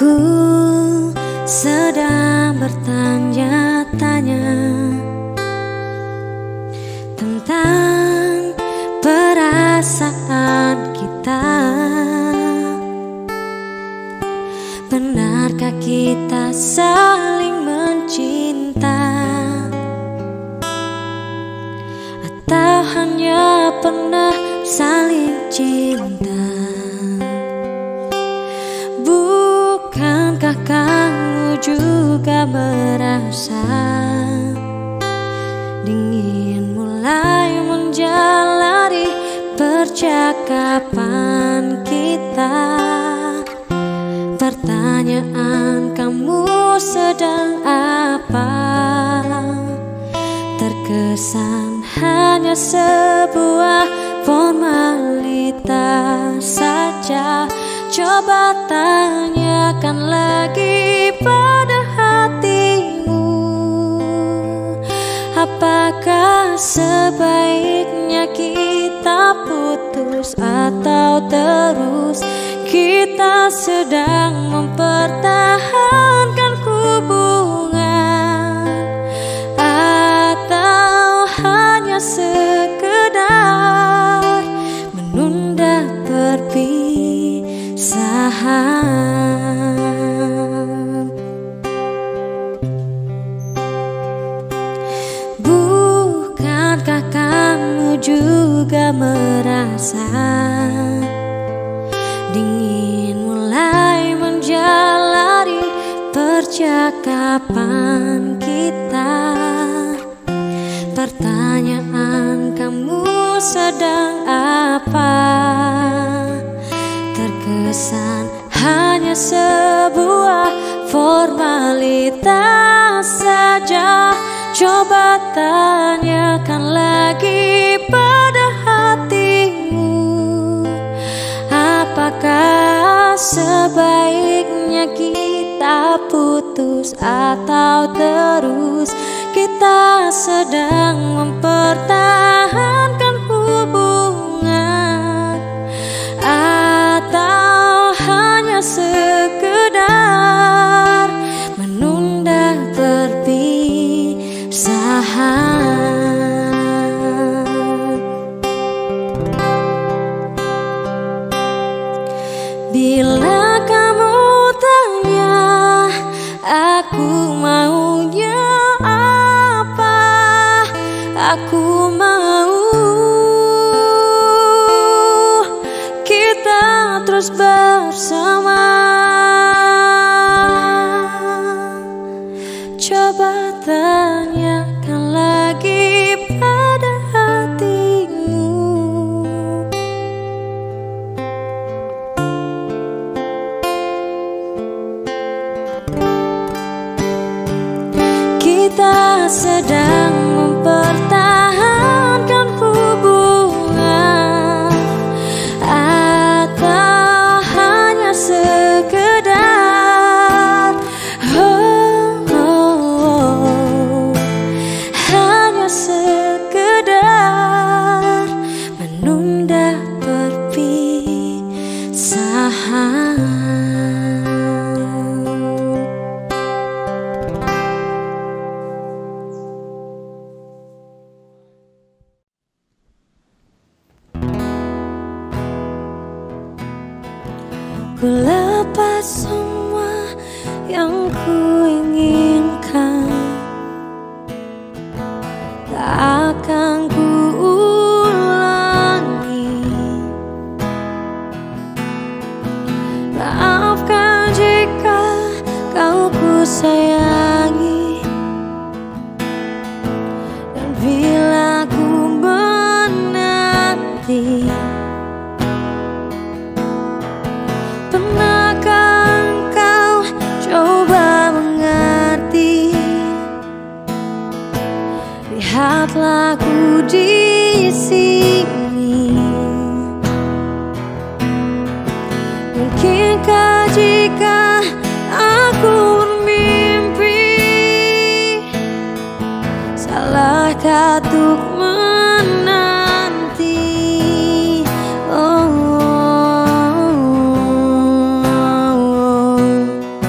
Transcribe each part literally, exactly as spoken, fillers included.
Ku sedang bertanya-tanya tentang perasaan kita. Benarkah kita saling mencinta, atau hanya pernah saling cinta? Bukankah kamu juga merasa dingin mulai menjalari percakapan kita? Pertanyaan, kamu sedang apa? Terkesan hanya sebuah formalitas saja. Coba tanyakan lagi pada hatimu, apakah sebaiknya kita putus atau terus kita sedang mempertahankan hubungan, atau hanya sekedar menunda perpisahan. Bukankah kamu juga merasa dingin mulai menjalari percakapan kita? Pertanyaan, kamu sedang apa? Terkesan hanya sebuah formalitas saja. Coba tanyakan lagi pada hatimu, apakah sebaiknya kita putus atau terus kita sedang mempertahankan hubungan, atau hanya sekedar menunda perpisahan. Bila kamu tanya aku maunya apa, aku mau kita terus bersama. Coba tanyakan lagi pada hatimu, kita sedang mempertahankan hubungan, atau hanya sekedar oh, oh, oh, hanya sekedar menunda perpisahan. Ku lepas semua yang ku inginkan, tak akan ku ulangi. Maafkan jika kau ku sayangi, dan bila ku menanti. Pernahkah engkau coba mengerti? Lihatlah ku di sini. Mungkinkah jika aku bermimpi, salahkah untuk menanti? Oh, oh, oh, oh.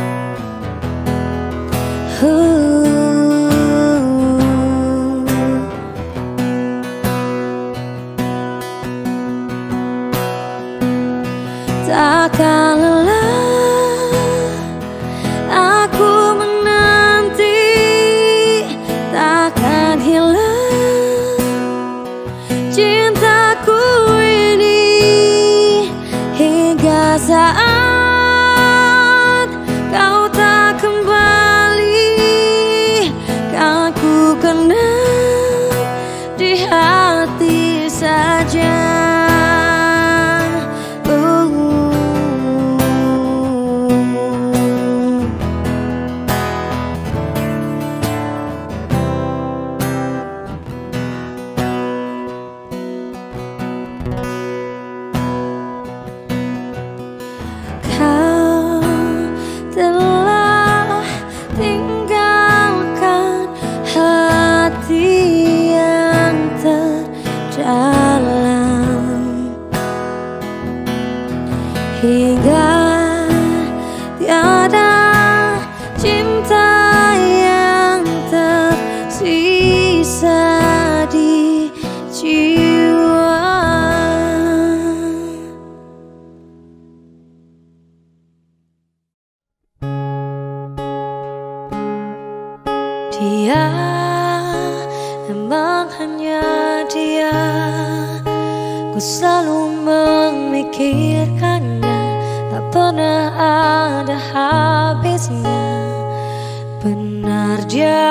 Dia, memang hanya dia. Ku selalu memikirkannya, tak pernah ada habisnya. Benar dia,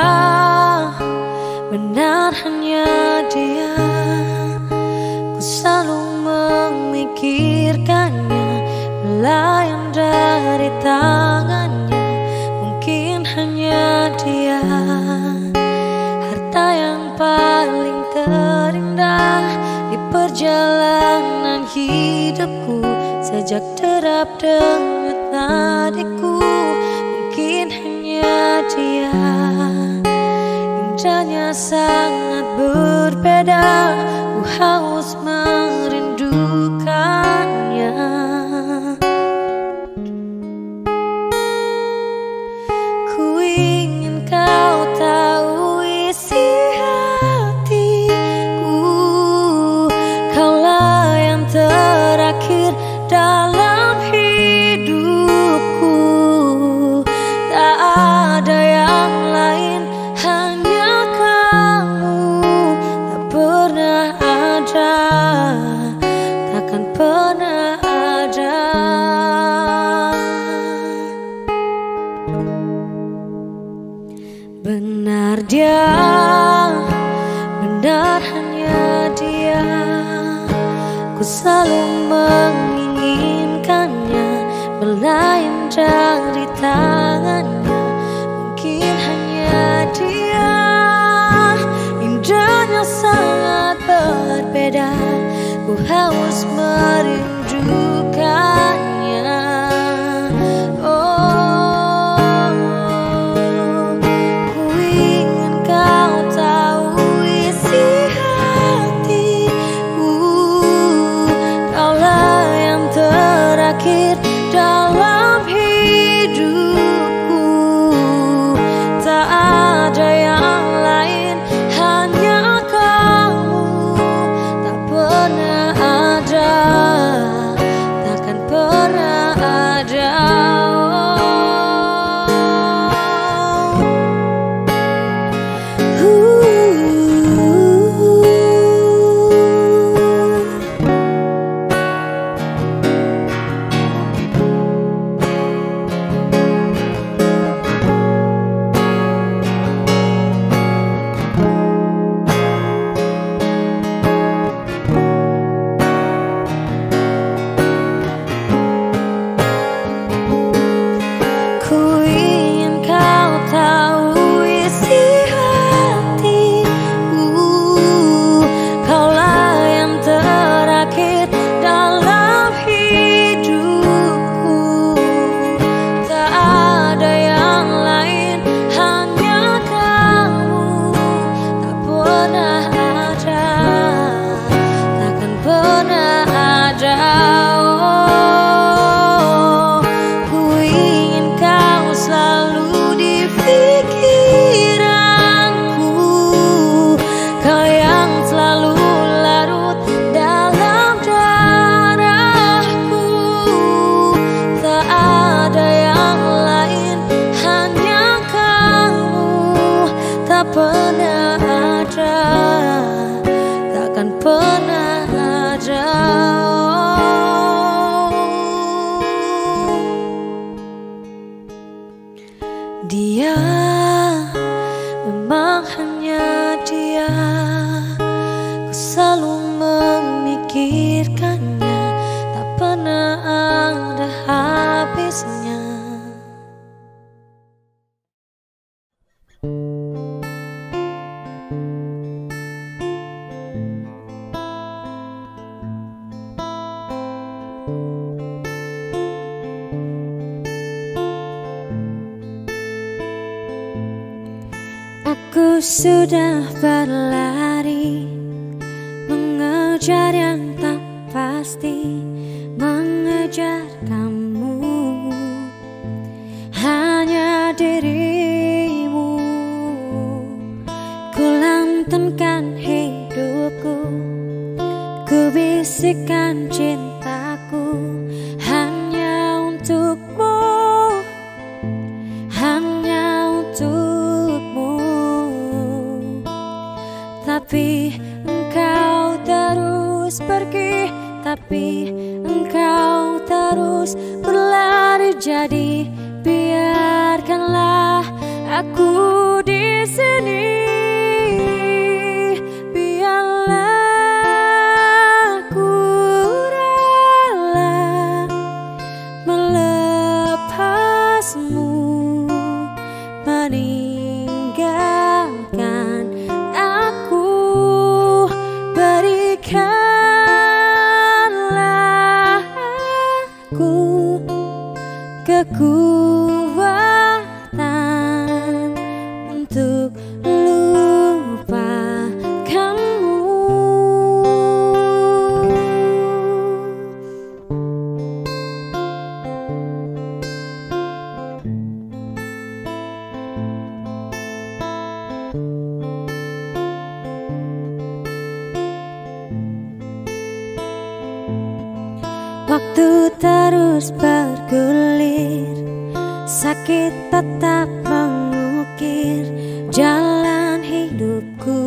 benar hanya dia. Ku selalu memikirkannya, melayang dari tangannya. Mungkin hanya dia, harta yang paling terindah di perjalanan hidupku. Sejak derap denyut nadiku, mungkin hanya dia. Indahnya sangat berbeda, ku haus merindukannya. Ku ingin kau tahu isi hatiku, kaulah yang terakhir dalam hidupku. Tak ada yang lain, hanya kamu. Tak pernah ada, takkan pernah ada. Benar dia, benar hanya dia. Ku selalu menginginkannya, melayang dari tangannya. Mungkin hanya dia, indahnya sangat berbeda. Ku haus merindukannya. Oh, ku ingin kau tahu isi hatiku, kaulah yang terakhir dalam hidupku. Tak ada yang lain, hanya kamu. Tak pernah ada, takkan pernah ada. Ku ingin kau tahu isi hatiku, kaulah yang terakhir dalam hidupku. Tak ada yang lain, hanya kamu. Tak pernah ada, takkan pernah ada. Selalu di pikiranku, kau yang selalu larut dalam darahku. Tak ada yang lain, hanya kamu. Tak pernah ada, takkan pernah ada. Dia, memang hanya dia. Ku selalu memikirkannya, tak pernah ada habisnya. Aku sudah berlari, mengejar yang tak pasti, mengejar kamu, hanya dirimu. Ku lantunkan hidupku, ku bisikkan cintaku hanya untukmu, hanya untukmu. tapi engkau terus berlari. Jadi biarkanlah aku di sini. Biarlah aku rela melepasmu, meninggalkan aku. Berikanlah aku kekuatan untuk lupakanmu. Waktu terus bergulir, sakit tetap mengukir jalan hidupku.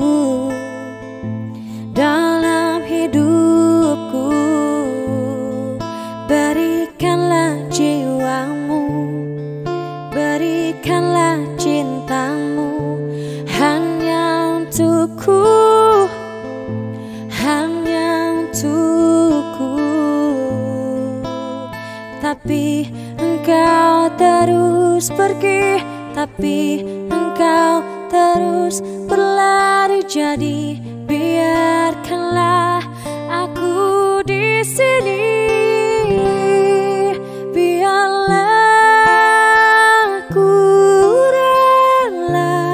Dalam hidupku, berikanlah jiwamu, berikanlah cintamu hanya untukku, hanya untukku. Tapi engkau terus pergi, tapi engkau terus berlari. Jadi biarkanlah aku di sini. Biarlah aku rela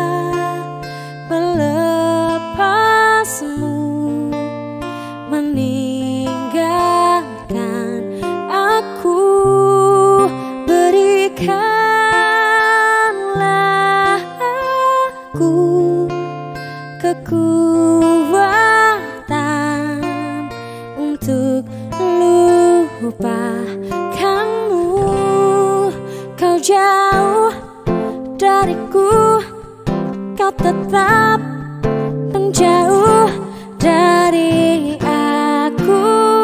melepasmu, meninggalkan aku. Berikanlah aku kekuatan untuk lupakanmu. Kau jauh dariku, kau tetap menjauh dari aku.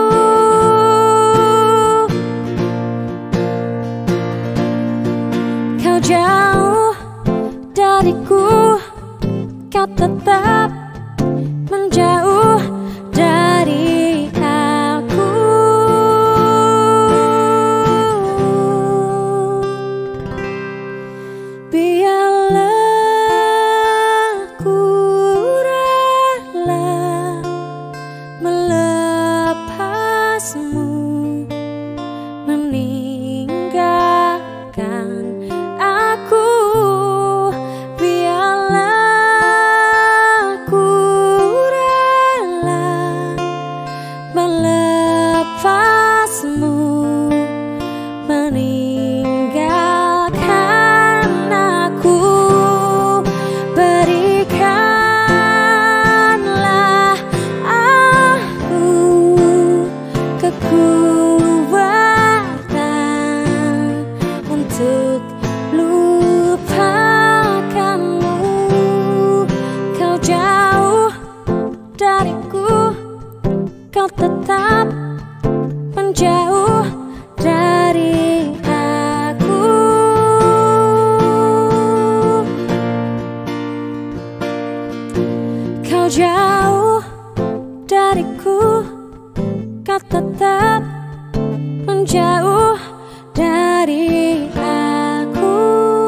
Kau jauh dariku, kau tetap menjauh dari aku. Biarlah aku rela melepasmu, meninggalkan aku. Biarlah aku rela melepasmu, meninggalkan aku. Berikanlah aku kekuatan untuk lupakanmu. Kau jauh dariku, kau tetap menjauh dari aku. Kau jauh dariku, kau tetap menjauh dari aku.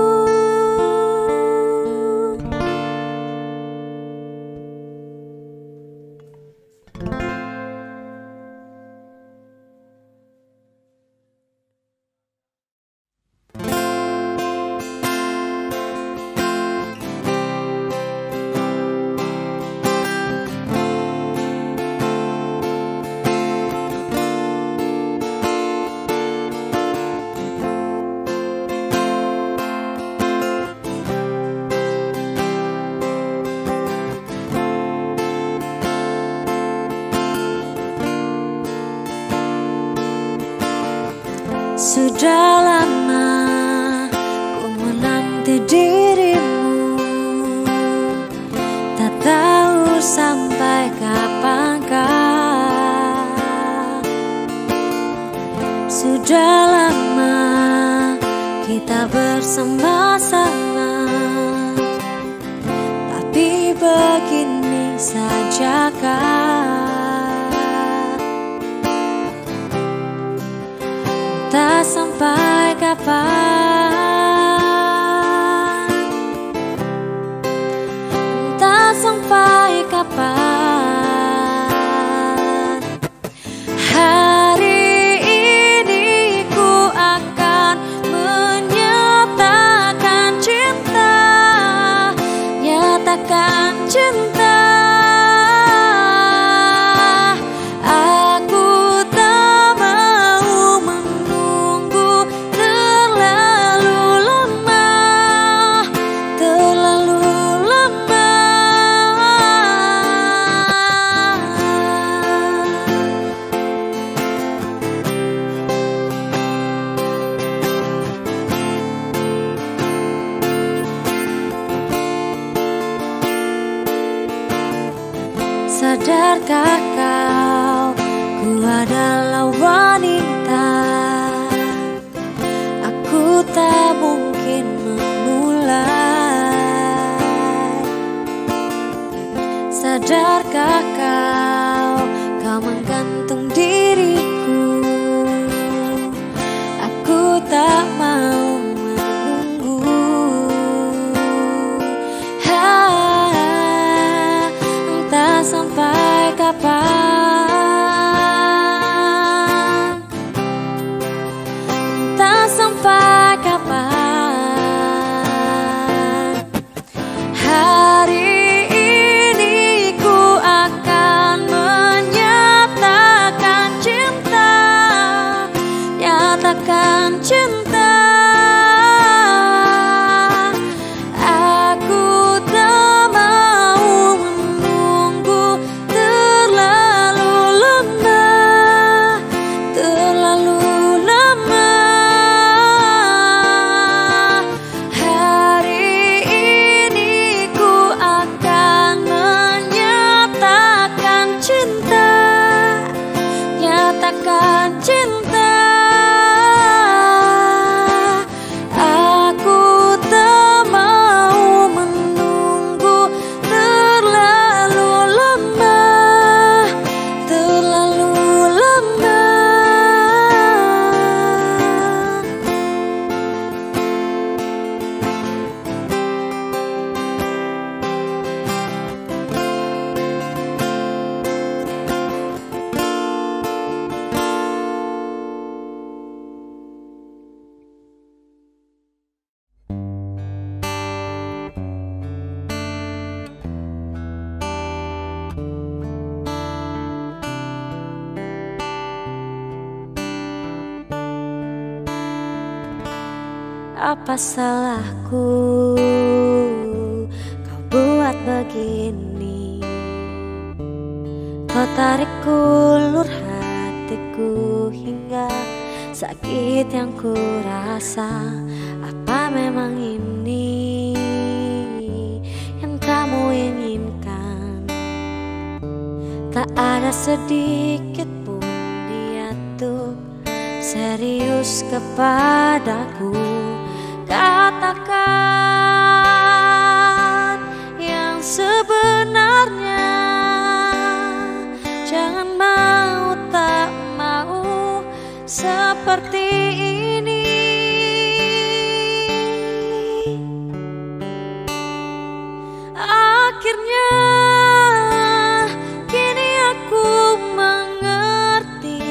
Sudah lama ku menanti dirimu, tak tahu sampai kapankah Sudah lama kita bersama-sama, tapi begini saja kan. Entah sampai kapan, entah sampai kapan. Hari ini ku akan menyatakan cinta, nyatakan cinta. Aku tak mau menunggu terlalu lama, terlalu lama. Sadarkah kau, ku adalah wanita, aku tak mungkin memulai. Sadarkah kau, kau menggantung diriku, aku tak mau menunggu. Ha, entah sampai kapan, entah sampai kapan. Hari ini ku akan menyatakan cinta, nyatakan cinta. Aku tak mau menunggu terlalu lama, terlalu lama. Hari ini ku akan menyatakan cinta, nyatakan cinta. Aku tak mau menunggu terlalu lama, terlalu lama. Apa salahku kau buat begini? Kau tarik ulur hatiku hingga sakit yang ku rasa. Apa memang ini yang kamu inginkan? Tak ada sedikit pun niat untuk serius kepadaku. Katakan yang sebenarnya, jangan mau tak mau seperti ini. Akhirnya kini aku mengerti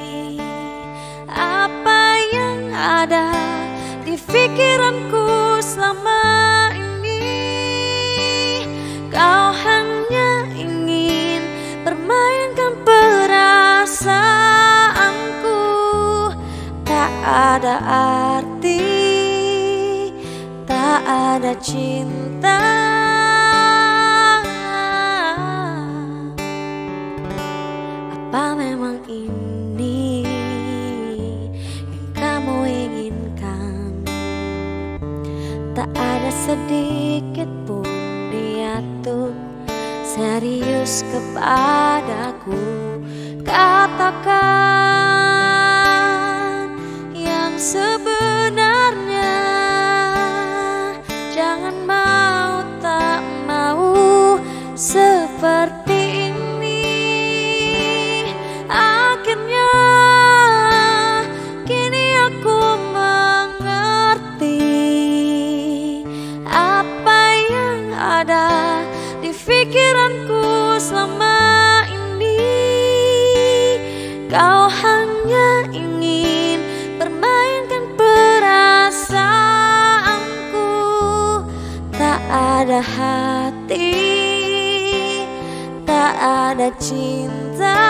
apa yang ada di pikiranku selama ini. Kau hanya ingin permainkan perasaanku, tak ada arti, tak ada cinta. Apa memang ini yang kamu inginkan? Tak ada sedikit pun niat untuk serius kepadaku. Katakan sebenarnya. Jangan mau tak mau seperti ini. Akhirnya kini aku mengerti apa yang ada di pikiranku selama ini. Kau hanya ingin permainkan perasaanku. Tak ada hati, tak ada cinta.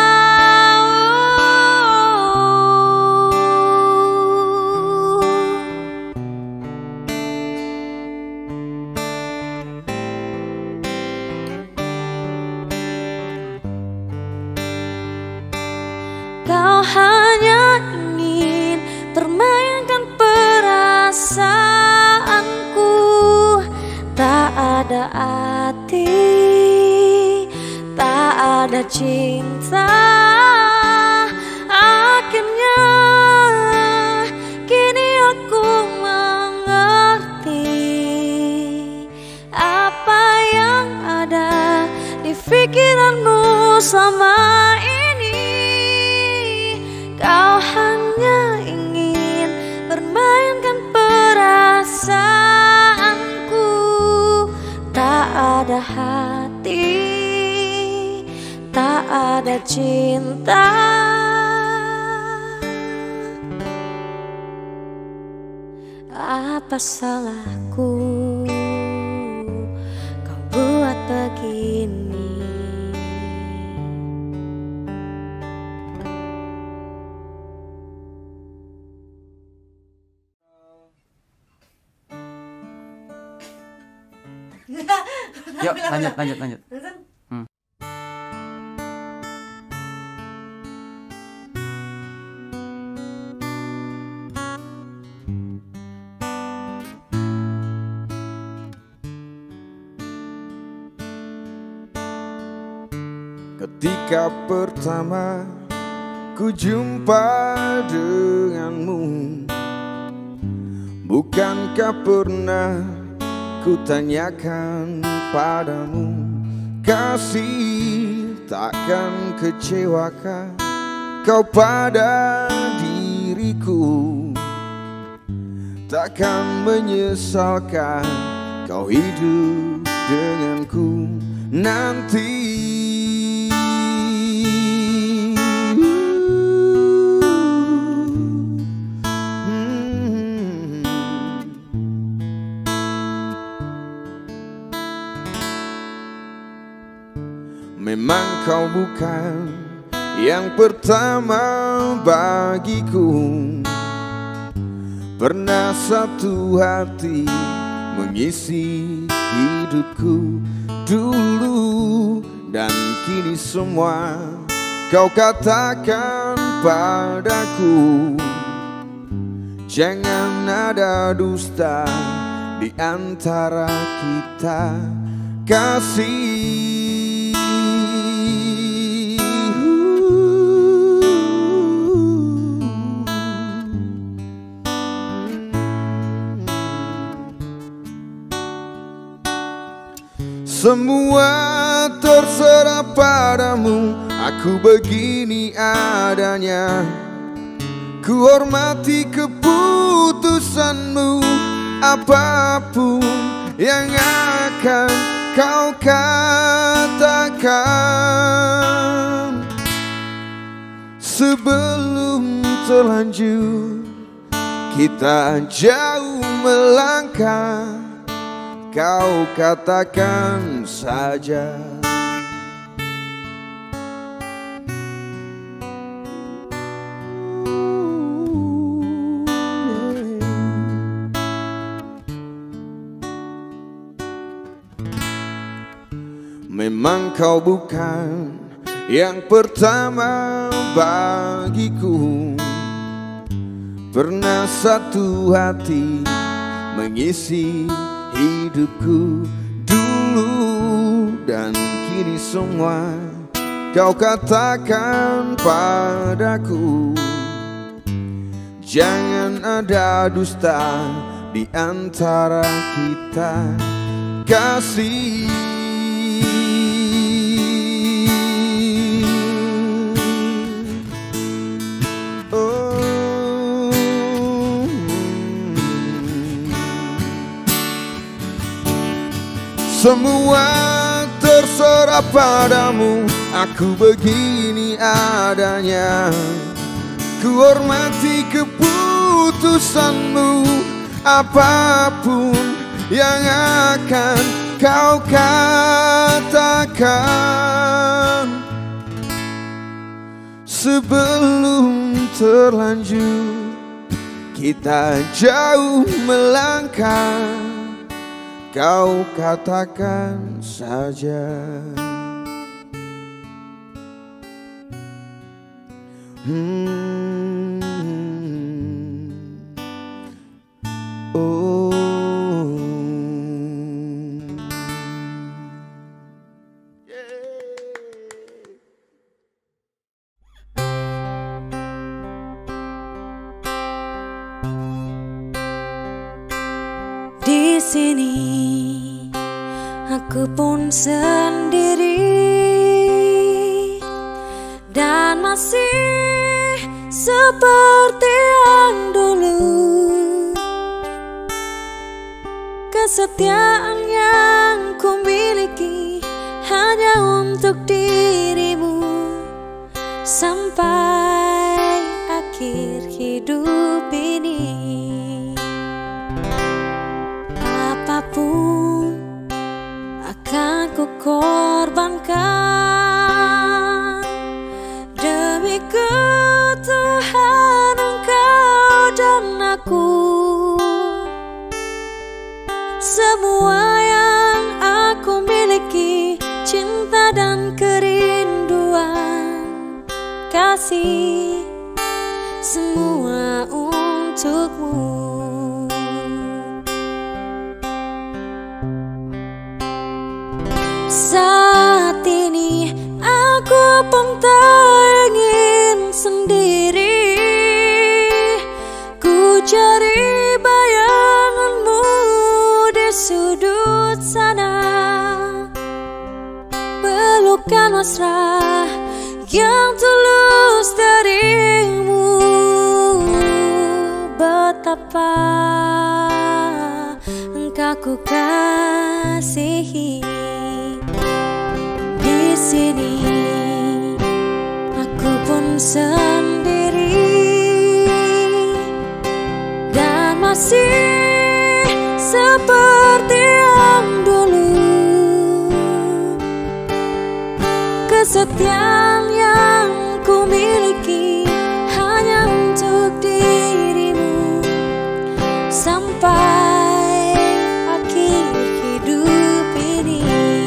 Kau hanya ingin permainkan perasaanku. Tak ada hati, tak ada cinta. Akhirnya kini aku mengerti apa yang ada di pikiranmu selama ini. Kau hanya ingin permainkan perasaanku. Tak ada hati, tak ada cinta. Apa salahku kau buat begini? Yuk lanjut lanjut lanjut. Hmm. Ketika pertama ku jumpa denganmu, bukankah pernah ku tanyakan padamu, kasih takkan kecewakah kau pada diriku? Takkan menyesalkan kau hidup denganku nanti. Memang kau bukan yang pertama bagiku. Pernah satu hati mengisi hidupku dulu, dan kini semua kau katakan padaku. Jangan ada dusta di antara kita, kasih. Semua terserah padamu, aku begini adanya. Ku hormati keputusanmu, apapun yang akan kau katakan. Sebelum terlanjur kita jauh melangkah, kau katakan saja. Memang kau bukan yang pertama bagiku. Pernah satu hati mengisi hidupku dulu, dan kini semua kau katakan padaku. Jangan ada dusta di antara kita, kasih. Oh, semua terserah padamu, aku begini adanya. Ku hormati keputusanmu, apapun yang akan kau katakan. Sebelum terlanjur kita jauh melangkah, kau katakan saja. Hmm. Oh. Di sini aku pun sendiri dan masih seperti yang dulu. Kesetiaan yang ku miliki hanya untuk dirimu sampai akhir hidup ini. Apapun akan ku korbankan demi keutuhan engkau dan aku. Semua yang aku miliki, cinta dan kerinduan, kasih, semua untukmu. Saat ini aku pun tak ingin sendiri, ku cari bayanganmu di sudut sana. Pelukan mesra yang tulus darimu, betapa engkau ku kasihi. Di sini aku pun sendiri dan masih seperti yang dulu. Kesetiaan yang ku miliki hanya untuk dirimu sampai akhir hidup ini.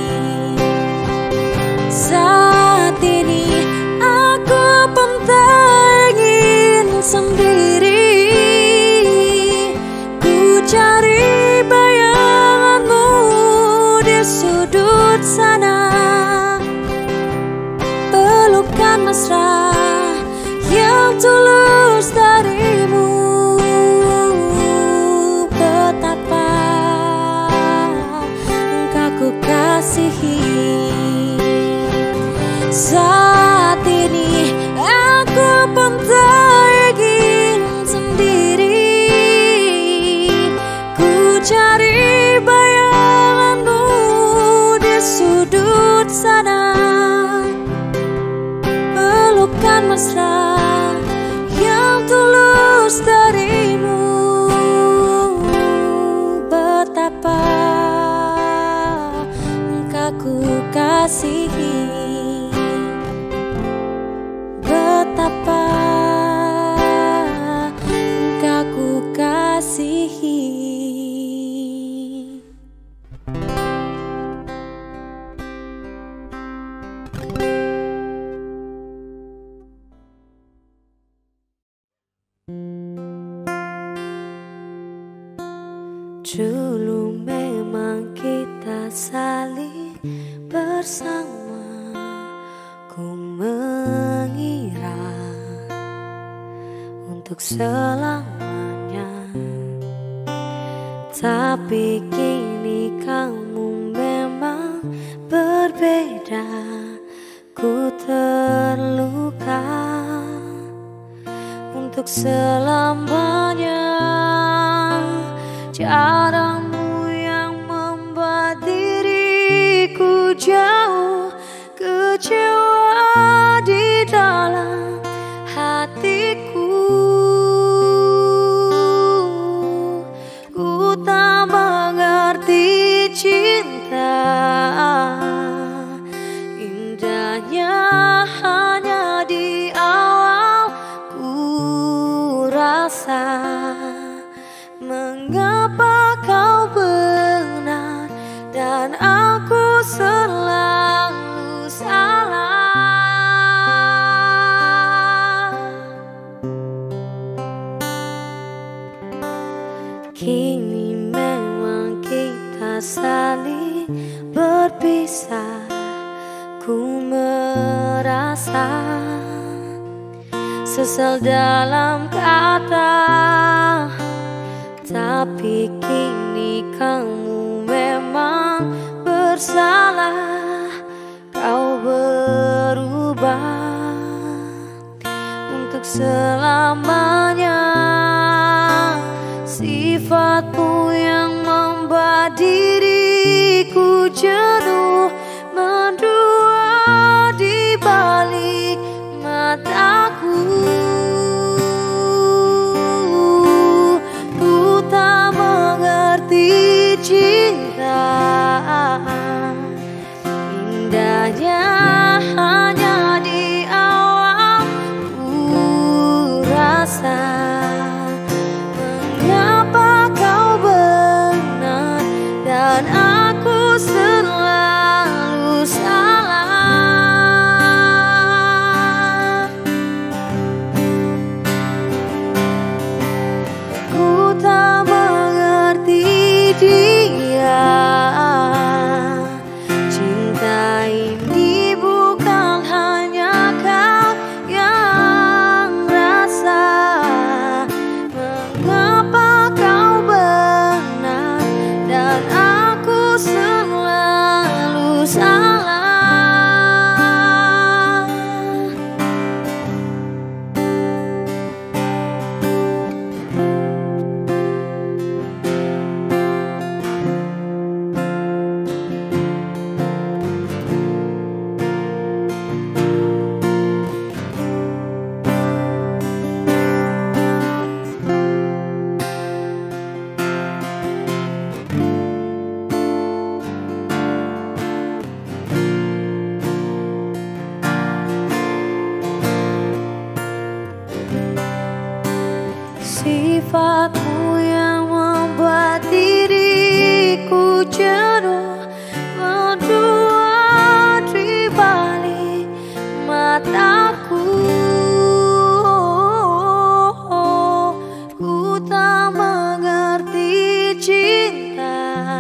Saat ini aku pun tak ingin sendiri, ku cari bayanganmu di sudut sana. Pelukan mesra yang tulus darimu, betapa engkau ku kasihi. Saat ini aku pun tak ingin sendiri, ku cari bayanganmu di sudut sana. Pelukan mesra yang tulus darimu, betapa engkau ku kasihi. Betapa engkau ku kasihi. Dulu memang kita saling bersama, ku mengira untuk selamanya. Tapi kini kamu memang berbeda. Ku terluka untuk selamanya. Caramu yang membuat diriku jauh kecewa di dalam hatiku. Ku tak mengerti cinta, indahnya hanya di awal ku rasa. Mengapa kau benar dan aku selalu salah? Kini memang kita saling berpisah. Ku merasa sesal dalam kata. Tapi kini kamu memang bersalah. Kau berubah untuk selamanya. Sifatmu yang membuat diriku jenuh mendua di balik mataku. Cinta indahnya hanya di awal ku rasa. Mengapa kau benar dan aku selalu salah? Ku tak mengerti dia. Cinta ini bukan hanya kau yang rasa. Mengapa kau benar dan aku selalu salah? Sifatmu yang membuat diriku jenuh mendua di balik mataku. Ku tak mengerti cinta,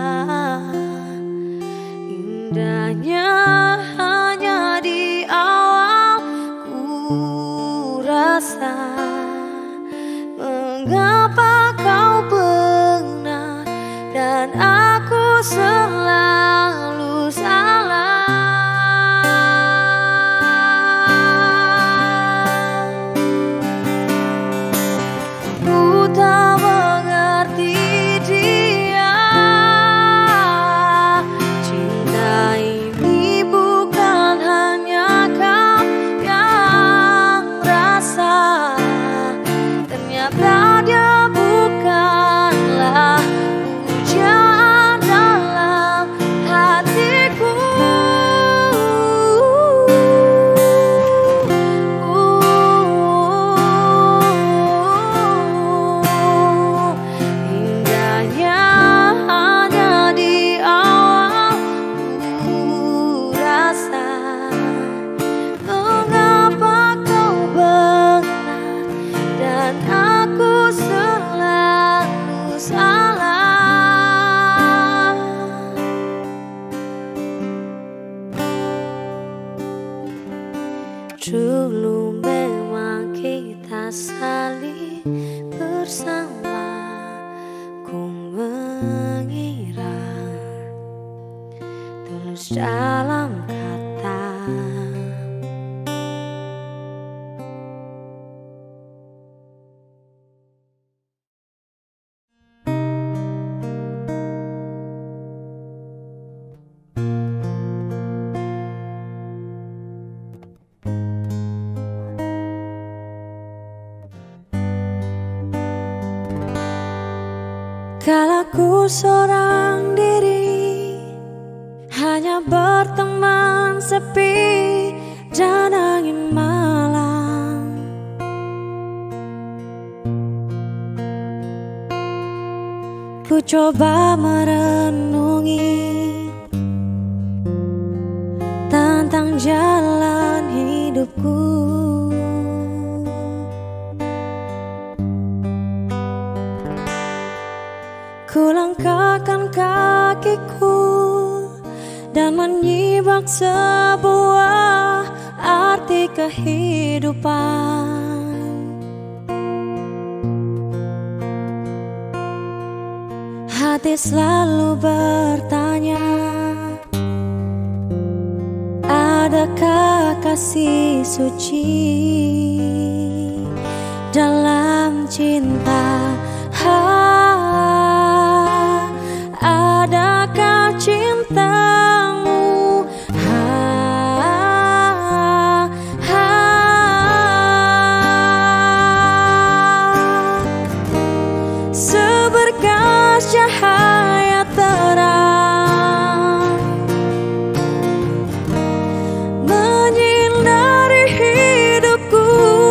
indahnya hanya di awal ku rasa. Mengapa kau benar dan aku selalu salah? Ku tak mengerti dia. Cinta ini bukan hanya kau yang rasa. Ternyata dia bukanlah pujaan dalam hatiku. Indahnya hanya di awal ku rasa. Mengapa kau benar dan aku selalu salah? Dulu memang kita saling mengira tulus dalam kata. Kala ku seorang diri, hanya berteman sepi dan angin malam. Ku coba merenungi tentang jalan hidupku. Ku langkahkan kakiku dan menyimak sebuah arti kehidupan. Hati selalu bertanya, adakah kasih suci dalam cinta? Adakah cintamu ha, ha, seberkas cahaya terang menyinari hidupku,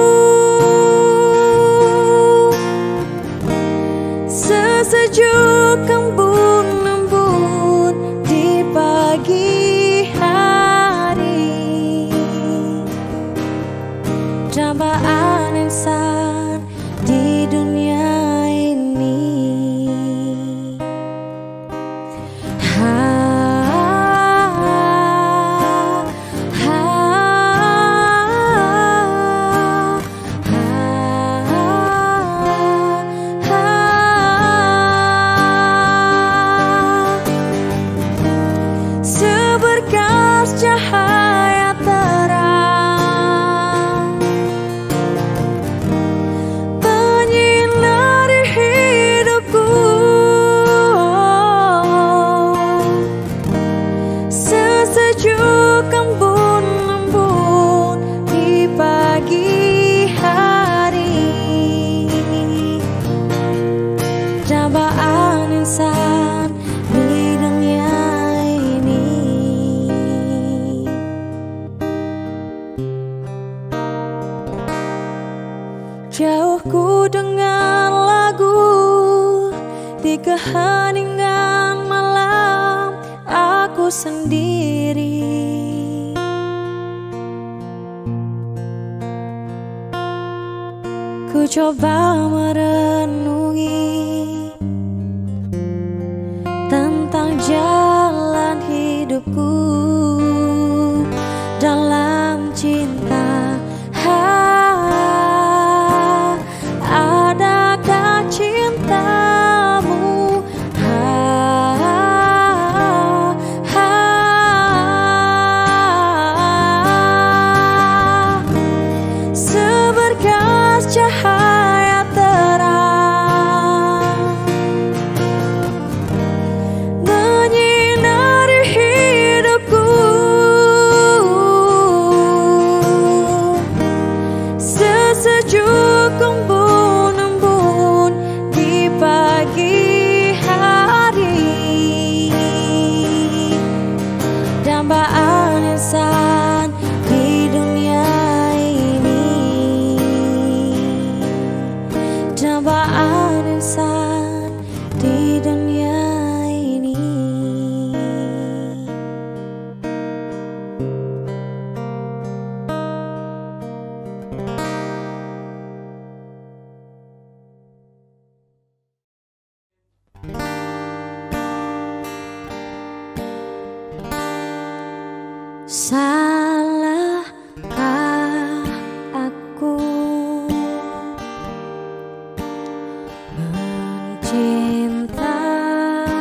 sesejuk embun pagi hari, dambaan insan di dunia ini. Ha, ha, seberkas cahaya terang menyinari hidupku, sesejuk embun-embun di pagi hari, dambaan insan di dunia. Jauh ku dengar lagu di keheningan malam aku sendiri. Ku coba merenungi tentang jalan hidupku dalam cinta. Adakah cintamu ha, ha, seberkas cahaya terang menyinari hidupku, sesejuk embun-embun di pagi hari, dambaan insan di dunia ini, dambaan insan di dunia ini. Salahkah aku mencintai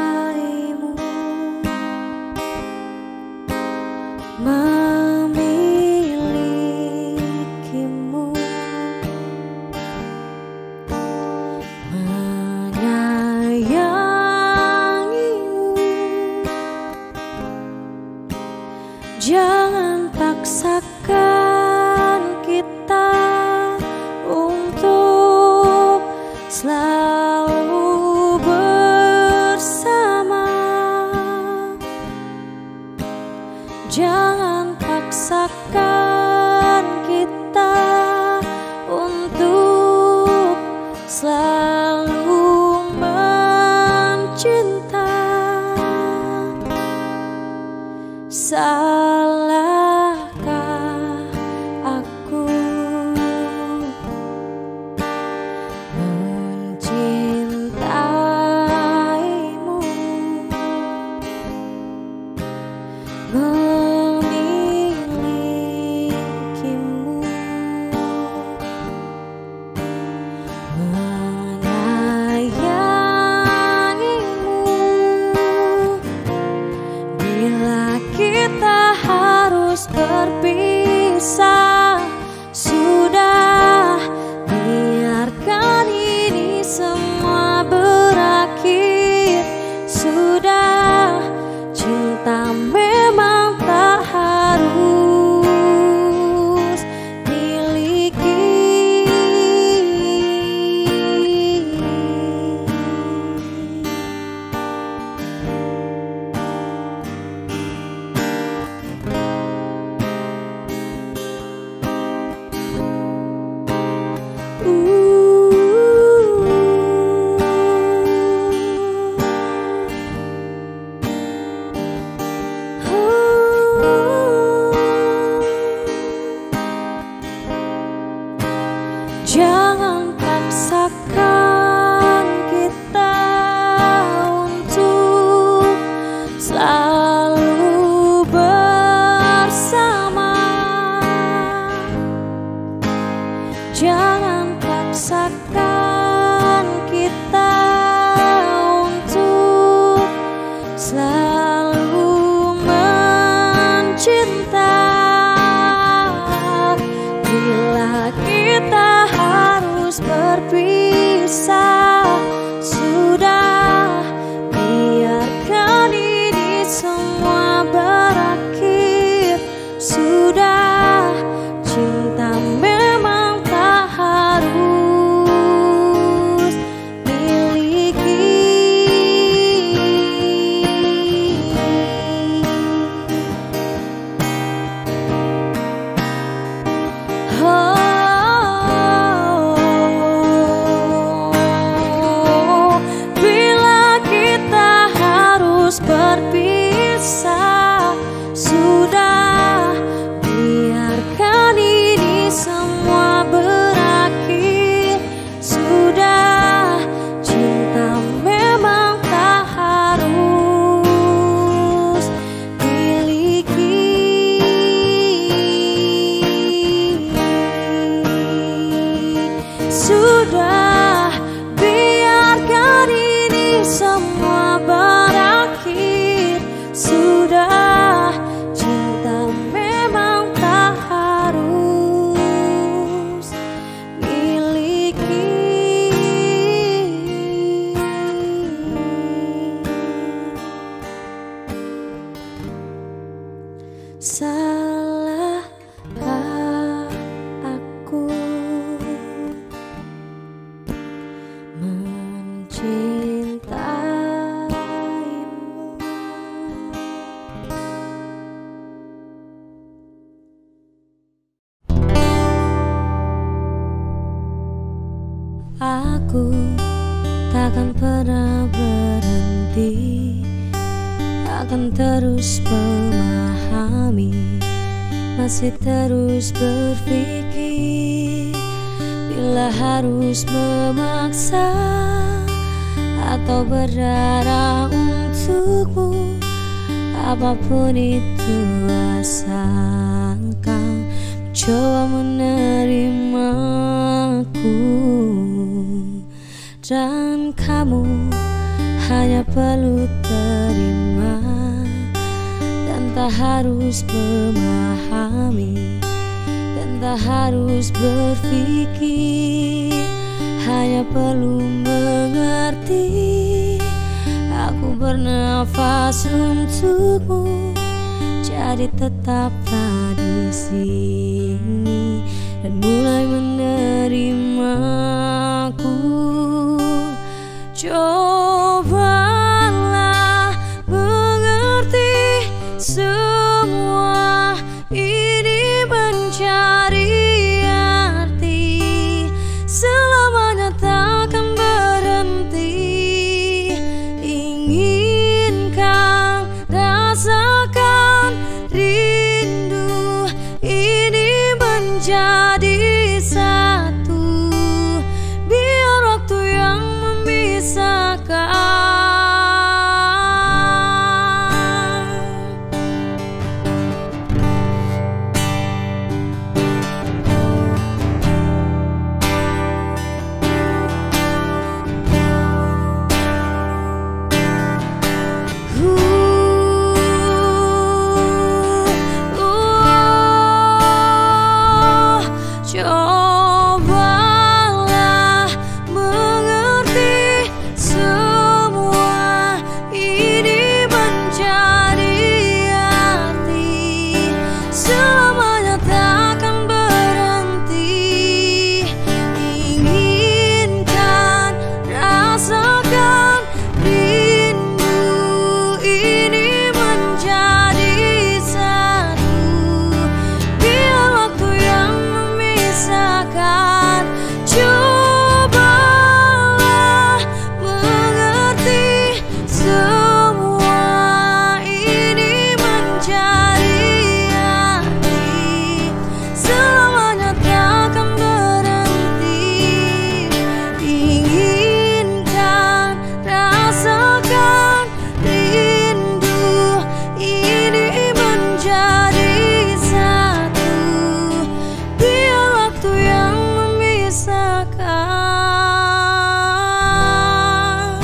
salahkah aku mencintaimu? Aku takkan pernah berhenti, akan terus memahami, masih terus berpikir. Bila harus memaksa atau berdarah untukmu, apapun itu asalkan mencoba menerimaku. Dan kamu hanya perlu terima, dan tak harus memahami, dan tak harus berpikir, hanya perlu mengerti. Aku bernafas untukmu, jadi tetaplah di sini dan mulai menerimaku. Cobalah mengerti, semua ini mencari arti, selamanya takkan berhenti. Inginkan, rasakan rindu ini menjadi satu, biar waktu yang memisahkan. Cobalah mengerti, semua ini mencari arti, selamanya takkan berhenti. Inginkan, rasakan rindu ini menjadi satu, biar waktu yang memisahkan. Cobalah mengerti, semua ini mencari arti, selamanya takkan berhenti. Inginkan, rasakan rindu ini menjadi satu, biar waktu yang memisahkan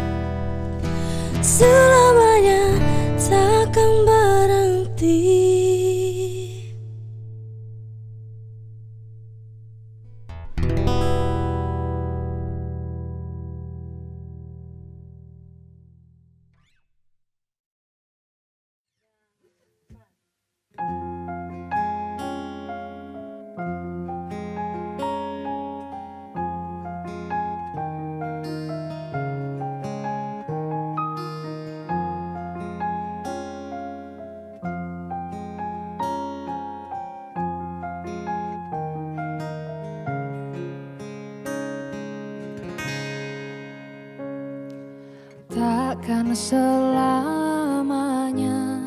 selamanya takkan berhenti. Takkan selamanya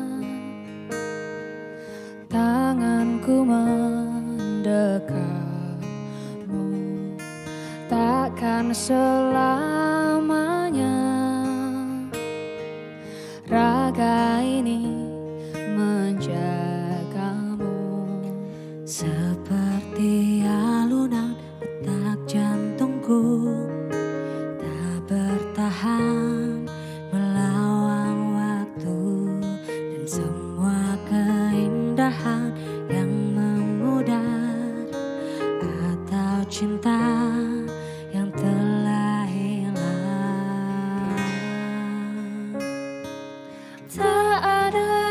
tanganku mendekatmu, takkan selamanya raga ini menjagamu. Seperti alunan detak jantungku tak bertahan melawan waktu, dan semua keindahan yang memudar atau cinta yang telah hilang. Tak ada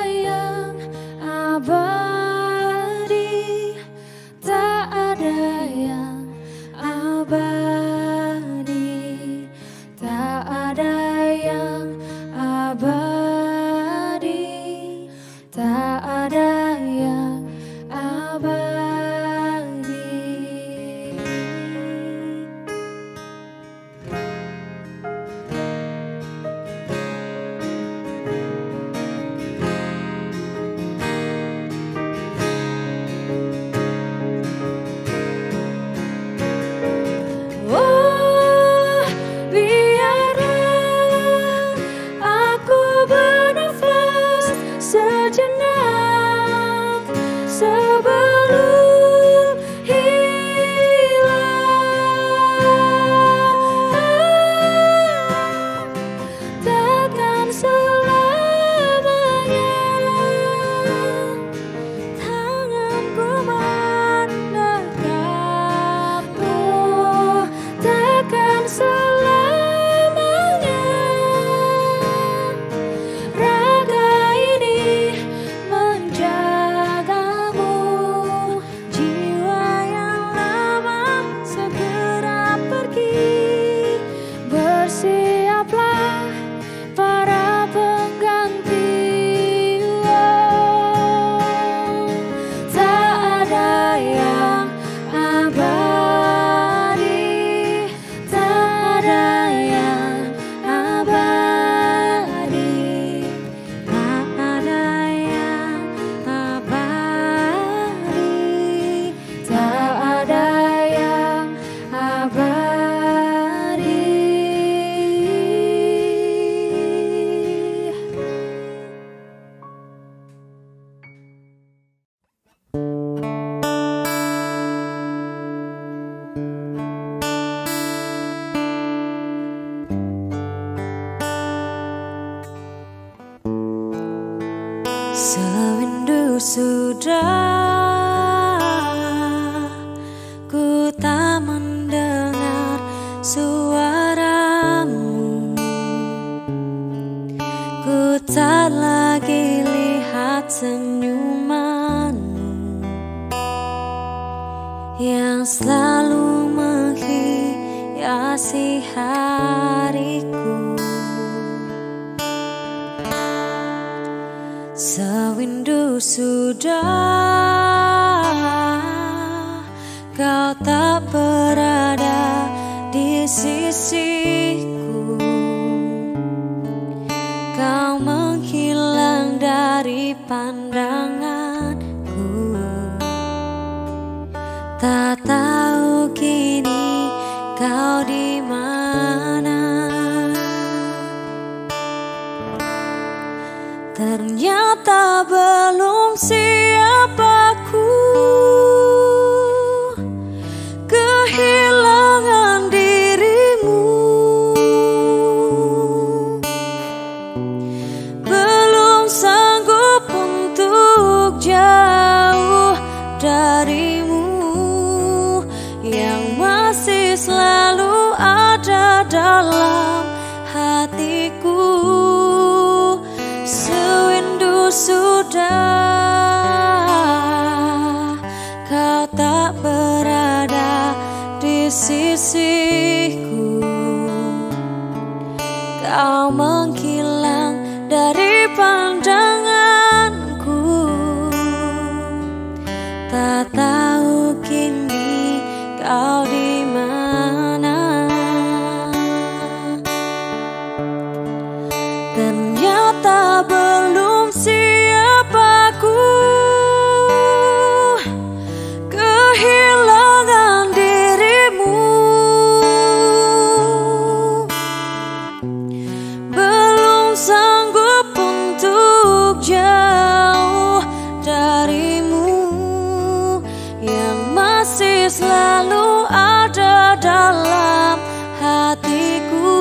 Sewindu sudah ku tak mendengar suaramu, ku tak lagi lihat senyumanmu yang selalu menghiasi hariku. Sewindu sudah kau tak berada di sisiku, kau menghilang dari pandanganku. Tak tahu kini kau di mana. Ternyata belum siap aku kehilangan dirimu, belum sanggup untuk jauh darimu yang masih selalu ada dalam hatiku. Sewindu sudah kau tak berada di sisiku, kau menghilang dari pandanganku. Tak tahu kini kau di mana. Ternyata belum siap aku kehilangan dirimu, belum sanggup untuk jauh darimu yang masih selalu ada dalam hatiku.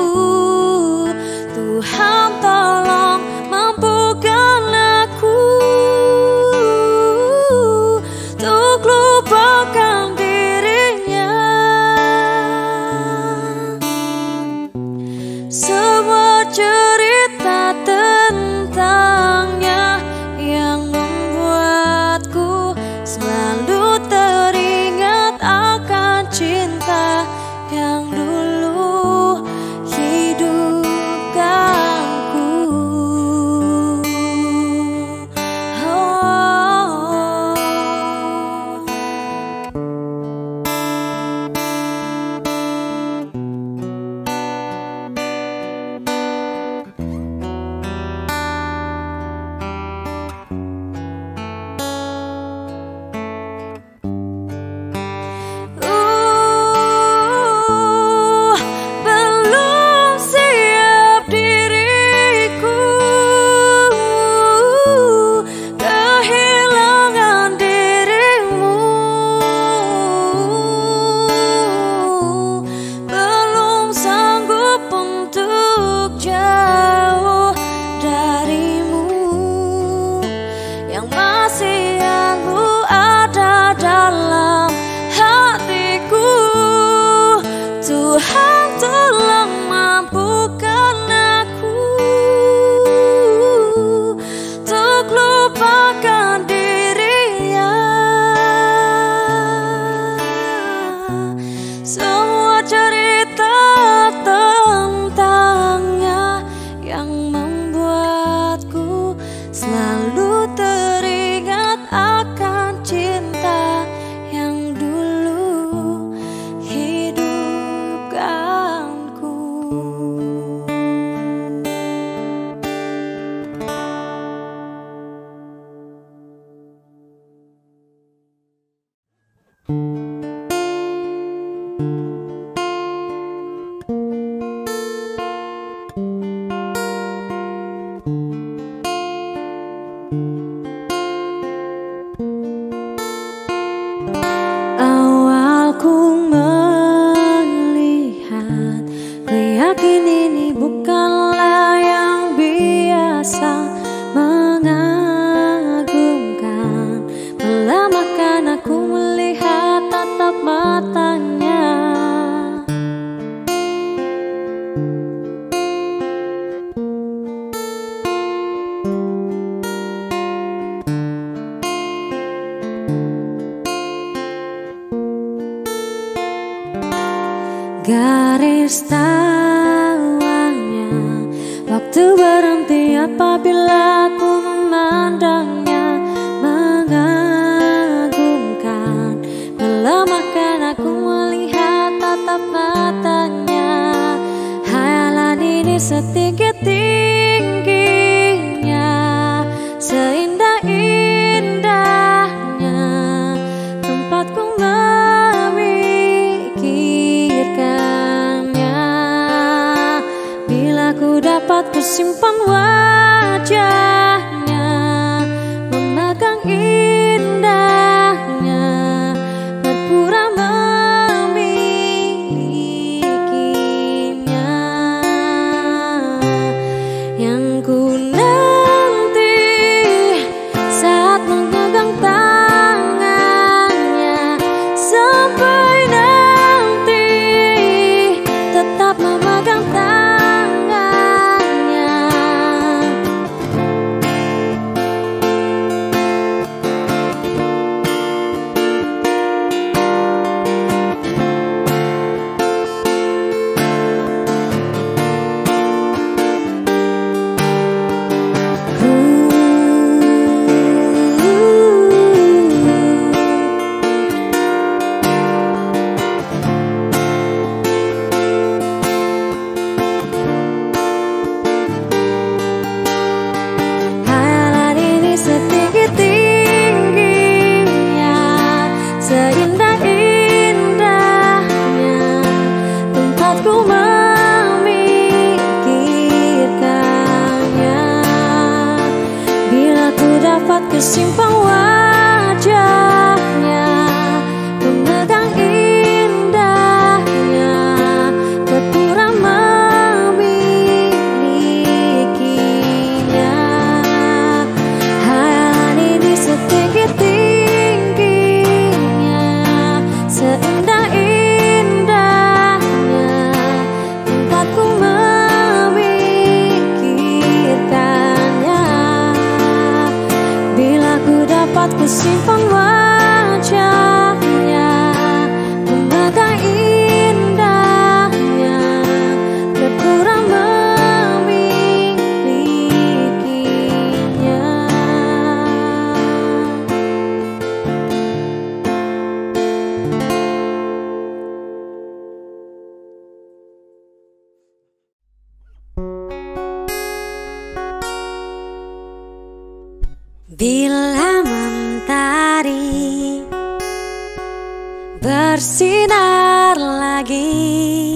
Tuhan tolong mampukan aku untuk lupakan dirinya. Semua cerita tentangnya yang membuatku selalu teringat akan cinta yang dulu hidupkanku. Tuhan tolong mampukan aku untuk lupakan dirinya. Semua cerita tentangnya yang membuatku selalu teringat akan cinta yang dulu hidupkanku. Thank you. istimewanya. Waktu berhenti apabila aku memandangnya, mengagumkan, melemahkan aku melihat tatap matanya. Hayalan ini setinggi-tingginya, seindah-indahnya, tempatku memikirkannya. Bila ku dapat kusimpan wajahnya, memegang indahnya, berpura memilikinya. Yang ku nanti saat memegang tangannya, sampai nanti tetap memegang tangannya. Hayalan ini setinggi-tingginya, seindah-indahnya, tempatku memikirkannya. Bila ku dapat kusimpan wajahnya, memegang indahnya, berpura memilikinya. Hayalan ini setinggi-tingginya, seindah-indahnya, tempatku memikirkannya. Bila ku dapat kusimpan wajahnya, memegang indahnya, berpura memilikinya. Bila mentari bersinar lagi,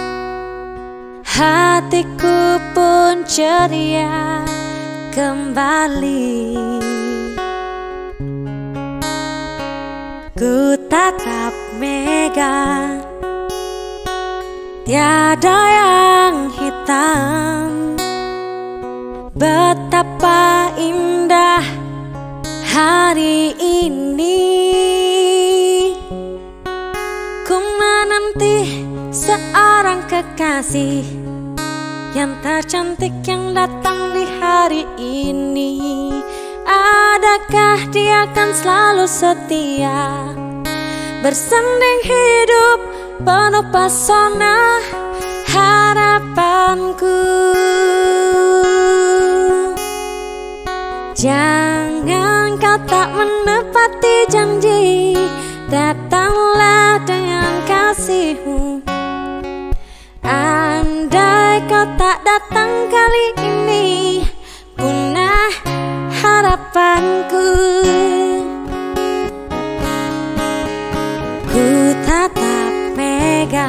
hatiku pun ceria kembali. Ku tatap mega, tiada yang hitam. Betapa indah hari ini. Ku menanti seorang kekasih yang tercantik yang datang di hari ini. Adakah dia akan selalu setia, bersanding hidup penuh pesona harapanku. Jangan kau tak menepati janji, datanglah dengan kasihmu. Andai kau tak datang kali ini, punah harapanku. Ku tatap mega,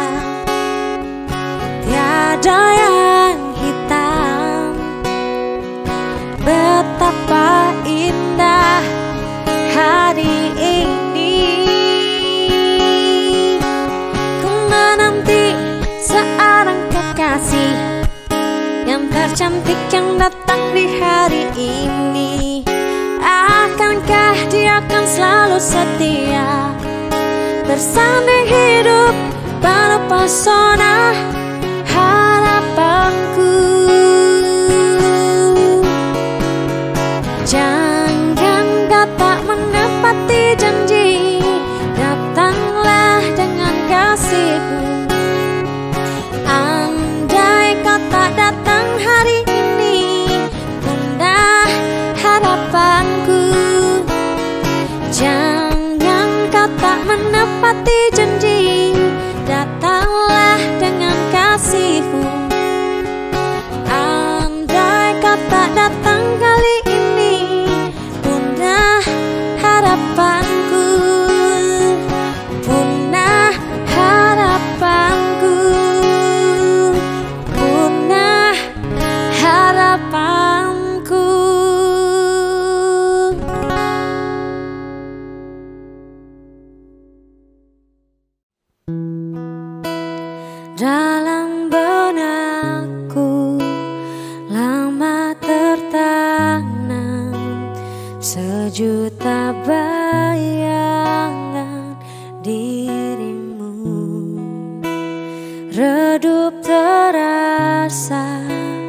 tiada yang hitam. Betapa indah hari ini. Ku menanti seorang kekasih yang tercantik yang datang di hari ini. Akankah dia akan selalu setia, bersanding hidup penuh pesona harapanku. Jangan kau tak menepati janji, datanglah dengan kasihmu. menepati janji, datanglah dengan kasihmu. Andai kau tak datang kali ini, punah harapanku, punah harapanku, punah harapanku. Dalam benakku lama tertanam sejuta bayangan dirimu, redup terasa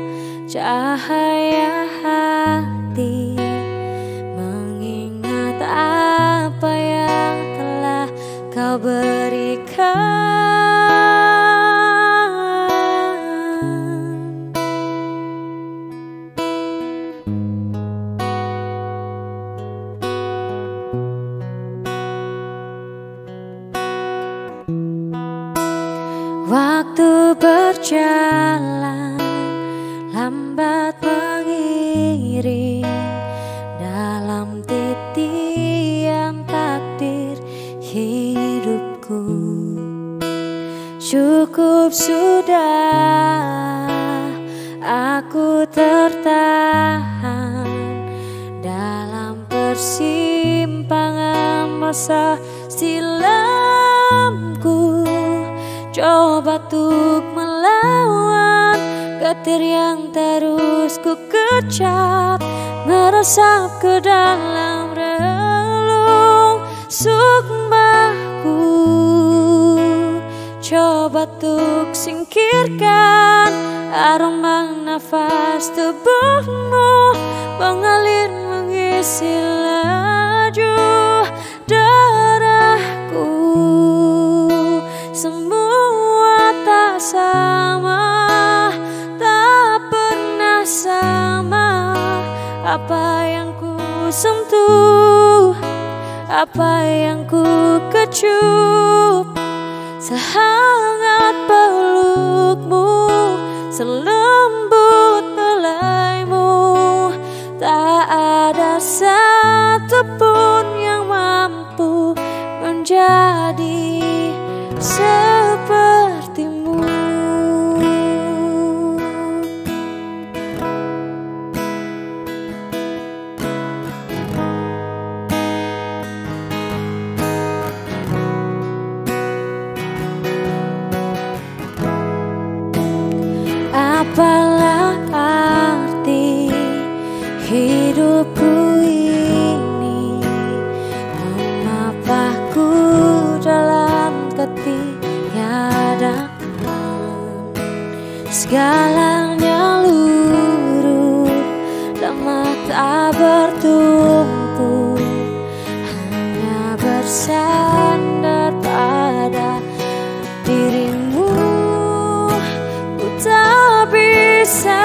cahaya hati, mengingat apa yang telah kau berikan. Waktu berjalan lambat mengiring dalam titian takdir hidupku. Cukup sudah aku tertahan dalam persimpangan masa silamku. Coba untuk melawan getir yang terus ku kecap, meresap ke dalam relung sukmaku. Coba untuk singkirkan aroma nafas tubuhmu, mengalir mengisi laju darahku. Semua tak sama, tak pernah sama. Apa yang ku sentuh, apa yang ku kecup, sehangat pelukmu, selembut belaimu. Tak ada satupun yang mampu menjadi sepertimu. Apalah arti hidupku ini, mengapakku dalam ketiadaan. Segalanya luruh, lama tak bertumpu, hanya bersandar pada dirimu. Ku tak bisa,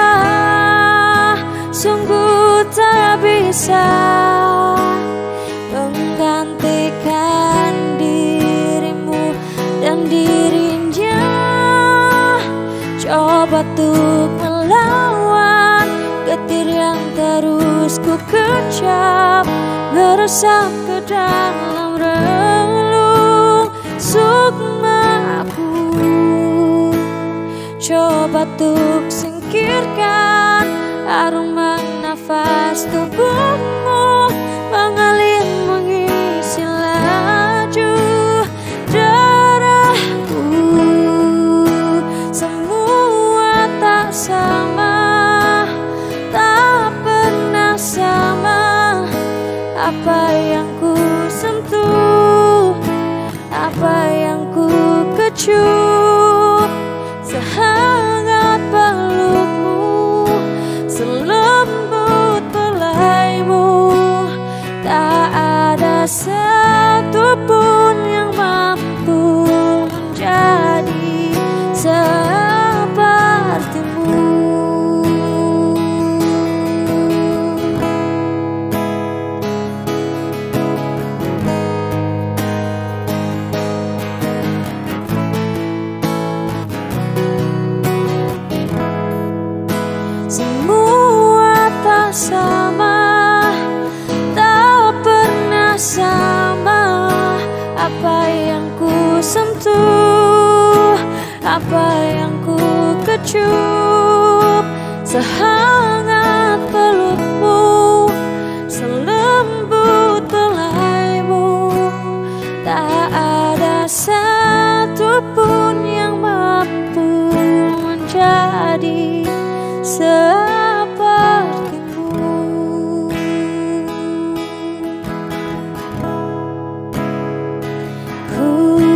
sungguh tak bisa menggantikan dirimu dan dirinya. Coba untuk melawan getir yang terus ku kecap, meresap ke dalam relung sukmaku. Coba untuk singkirkan aroma nafas tubuhmu, mengalir mengisi laju darahku. Semua tak sama, tak pernah sama. Apa yang ku sentuh, apa yang ku kecup, sehangat pelukmu, selembut belai apa yang ku kecup, sehangat pelukmu, selembut helaimu. Tak ada satupun yang mampu menjadi sepertimu. Ku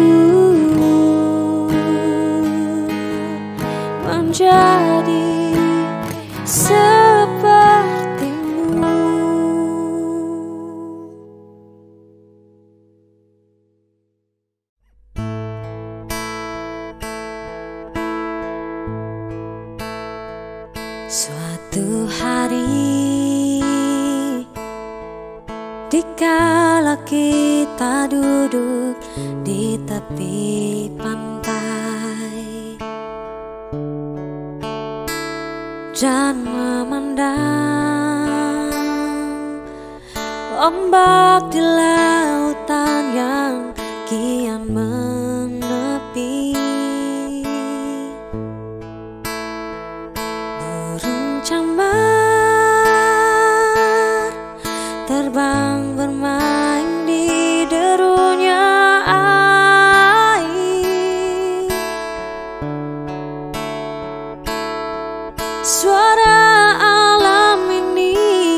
menjadi sepertimu. Suatu hari, dikala kita duduk di tepi pantai dan memandang ombak di lautan yang kian menepi, burung camar terbang bermain di derunya air. Suara alam ini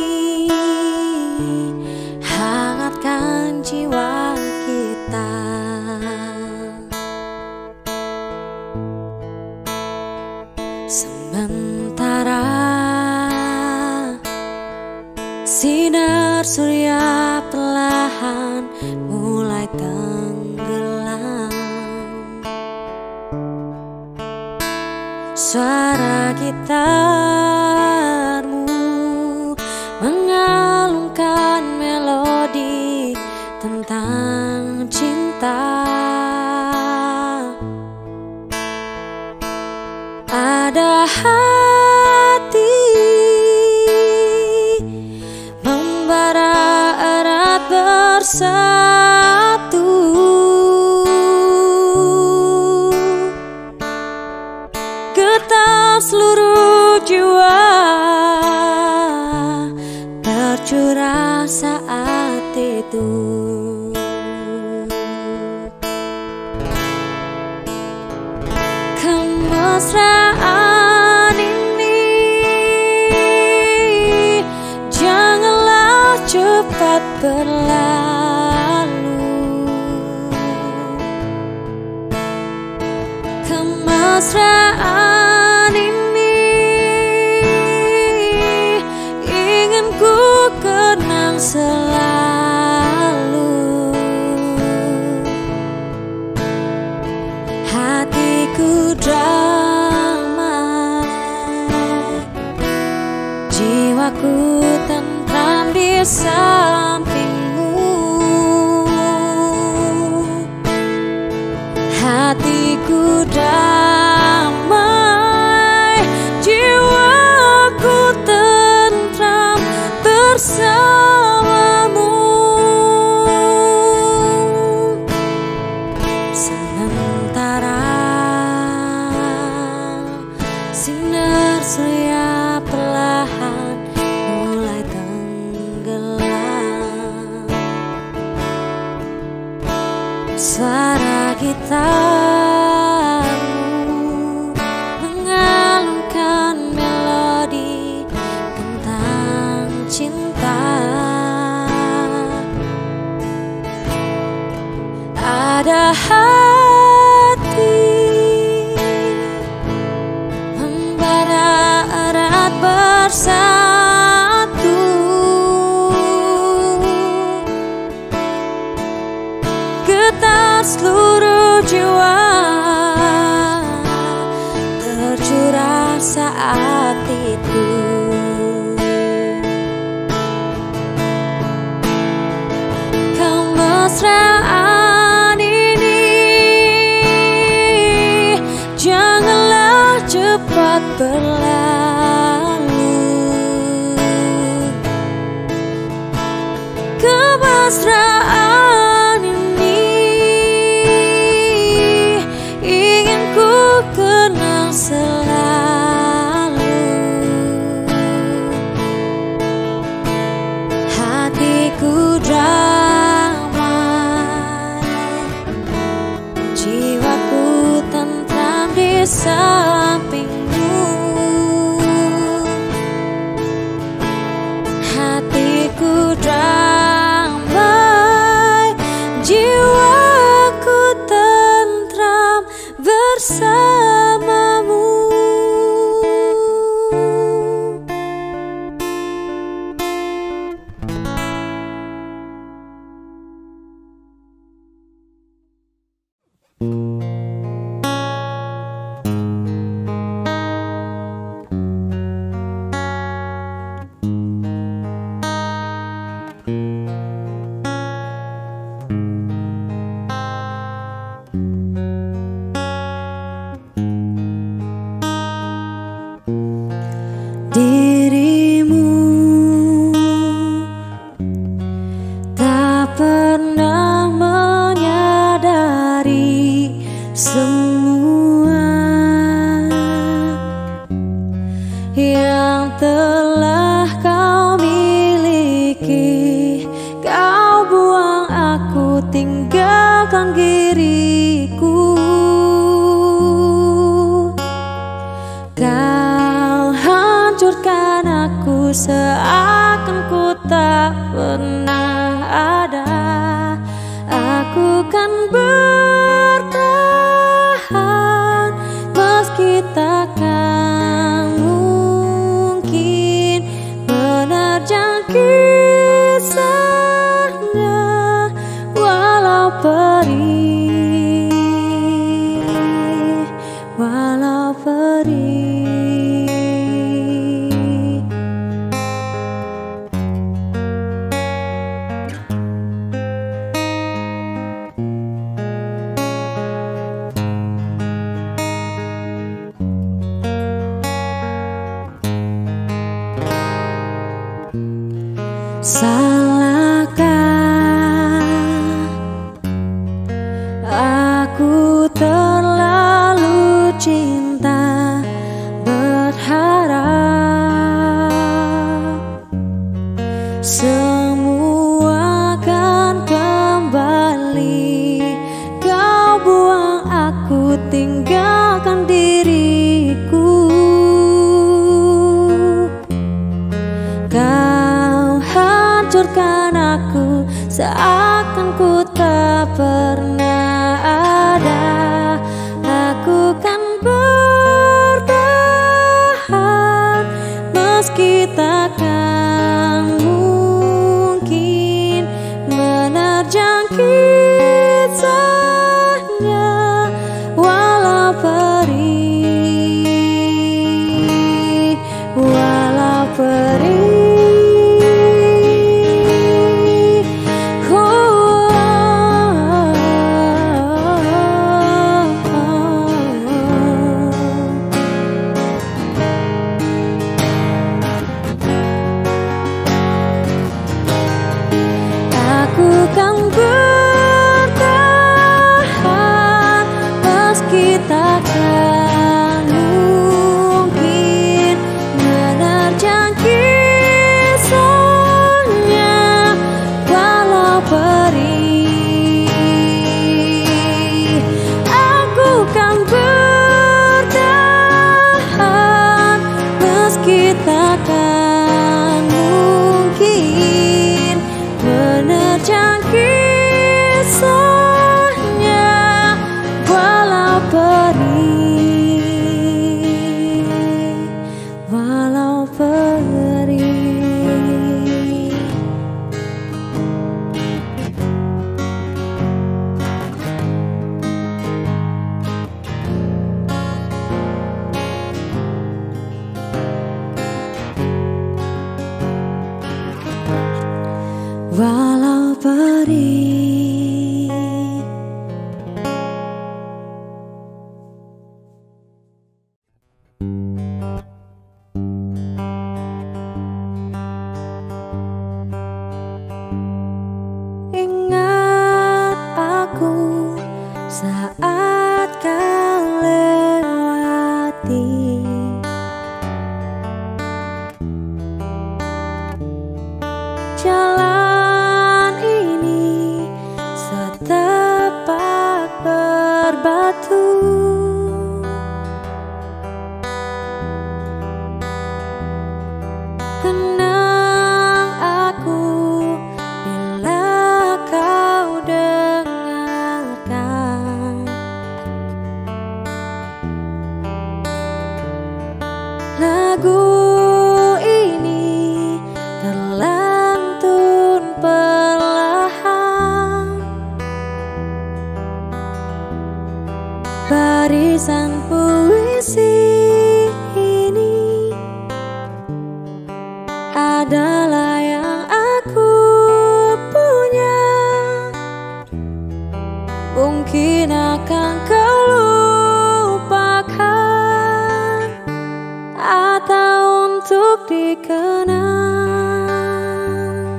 hangatkan jiwa kita. Sementara sinar surya perlahan mulai tenggelam, suara gitarmu mengalunkan melodi tentang cinta. Ada hati membara erat bersatu, getar seluruh jiwa tercurah saat itu. Kemesraan ini janganlah cepat berlalu. Kemesraan ini ingin ku kenang selalu. Hatiku damai, jiwaku tentram di sampingmu. Hatiku damai, jiwaku tentram bersamamu. Sementara sinar surya perlahan mulai tenggelam, suara gitarmu mengalunkan melodi tentang cinta. Ada hati membara erat bersatu, getar seluruh jiwa tercurah saat itu. Kemesraan ini janganlah cepat berlalu. Kemesraan ini ingin ku iki kau buang aku, tinggalkan diriku. Kau hancurkan aku seakan ku tak pernah ada. Aku kan bertahan meski takkan mungkin menerjang kisahnya, walau perih, walau perih. Salahkah aku terlalu cinta, berharap semua akan kembali. Kau buang aku, tinggalkan diriku. Kau hancurkan aku seakan ku tak pernah ada. Aku kan bertahan meski takkan mungkin menerjang kisahnya, walau perih, walau perih. Takkan mungkin menerjang kisahnya, walau perih, walau perih. Walau perih. Ingat aku saat kau lewati jalan berbatu. Tenang aku bila kau dengarkan lagu ini terlantun perlahan. Barisan puisi ini adalah yang aku punya. Mungkin akan kau lupakan atau untuk dikenang.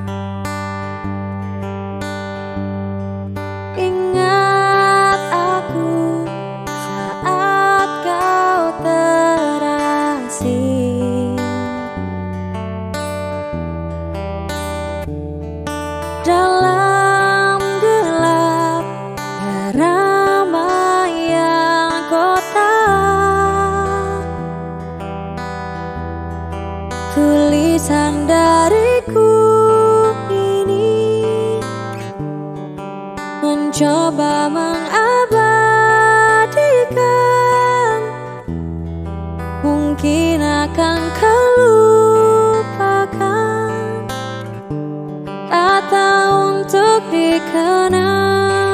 Ingat aku saat kau terasing dalam gelap keramaian kota. Tulisan dariku ini mencoba mengabadikan, mungkin akan kau lupakan atau untuk dikenang.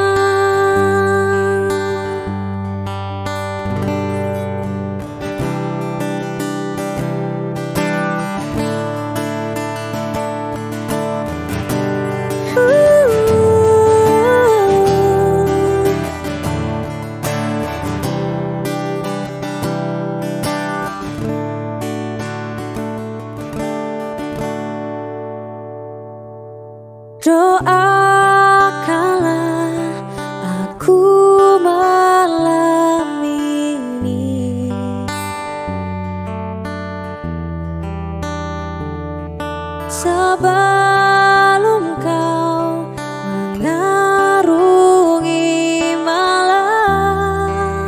Doakanlah aku malam ini, sebelum kau mengarungi malam.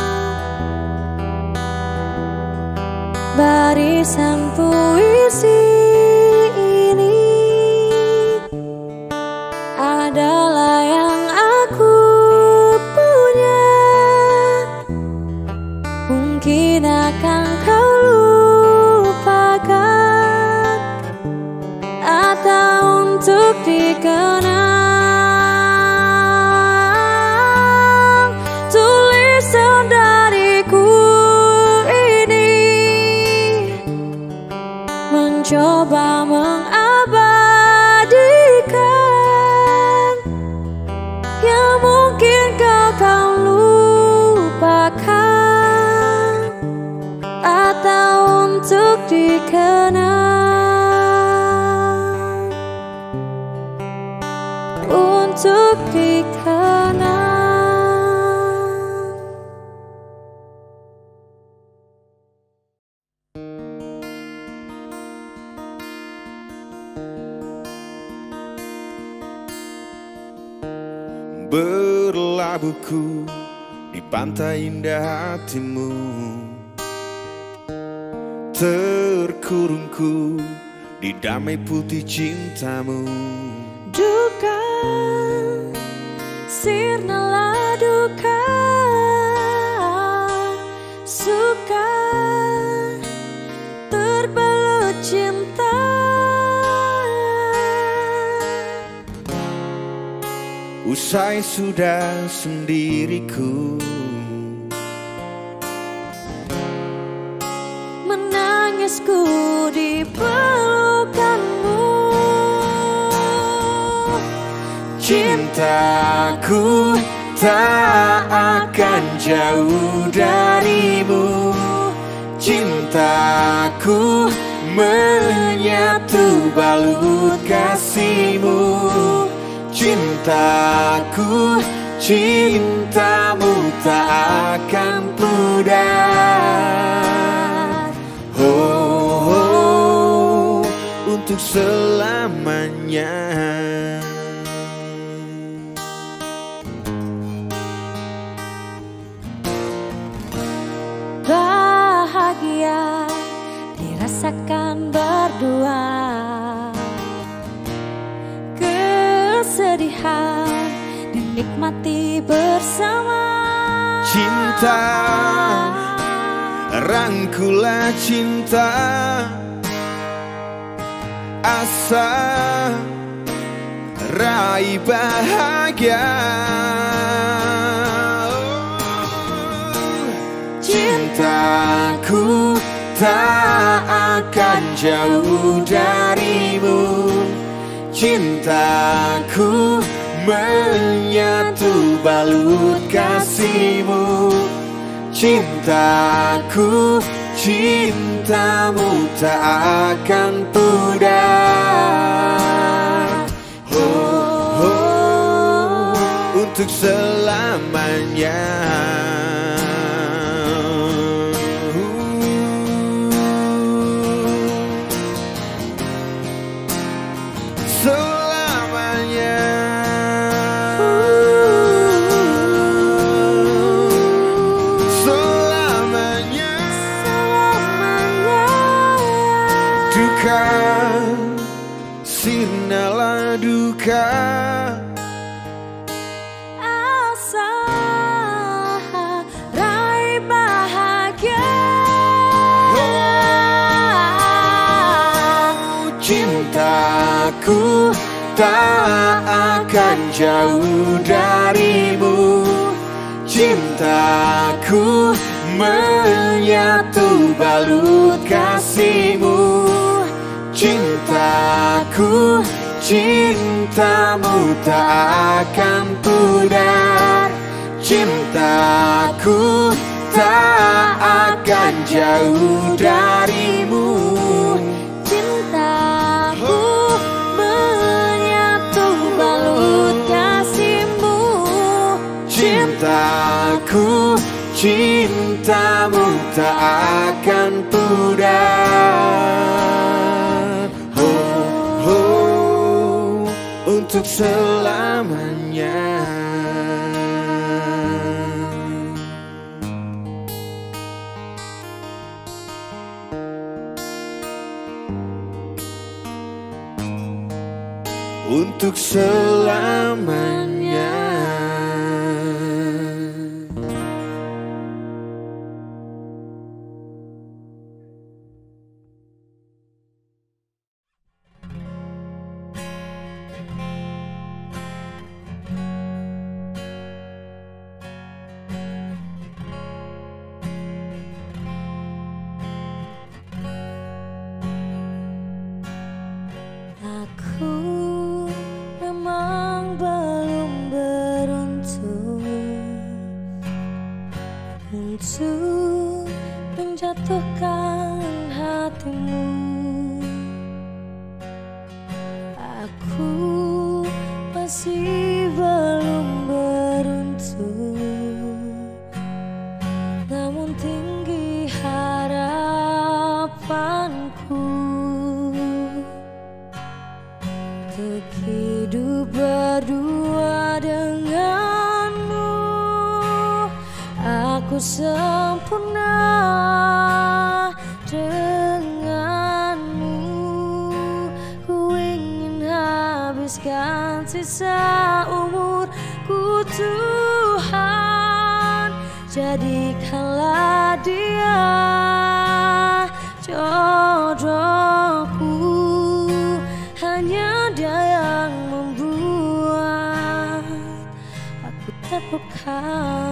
Barisan puisi adalah yang aku punya, mungkin akan kau lupakan atau untuk dikenang. Tulisan dariku ini mencoba mengabadikan yang mungkin kau kan lupakan atau untuk dikenang, untuk dikenang. Berlabuhku di pantai indah hatimu, terkurungku di damai putih cintamu. Duka, sirnalah duka, suka terbelut cinta. Usai sudah sendiriku, menangisku di pelukanmu. Cintaku tak akan jauh darimu, cintaku menyatu balut kasihmu. Cintaku, cintamu tak akan pudar. Oh, oh, untuk selamanya. Bahagia dirasakan berdua, kesedihan dinikmati bersama. Cinta, rangkulah cinta, asa raih bahagia. Cintaku tak akan jauh darimu, cintaku menyatu balut kasihmu. Cintaku, cintamu tak akan pudar. Oh, oh, untuk selamanya. Selamanya. sirnalah duka. Asa raih bahagia. Oh, cintaku tak akan jauh darimu. Cintaku menyatu balut kasihmu. Cintaku, cintamu tak akan pudar. Cintaku tak akan jauh darimu. Cintaku menyatu balut kasihmu. Cintaku, cintamu tak akan pudar. Oh, oh, untuk selamanya. Untuk selamanya. Aku memang belum beruntung untuk menjatuhkan hatimu. Aku masih belum beruntung, namun tinggi harapanku untuk hidup berdua denganmu. Aku sempurna denganmu. Ku ingin habiskan sisa umurku, Tuhan. Jadikanlah dia jodohku. Hanya dia yang membuat aku terluka.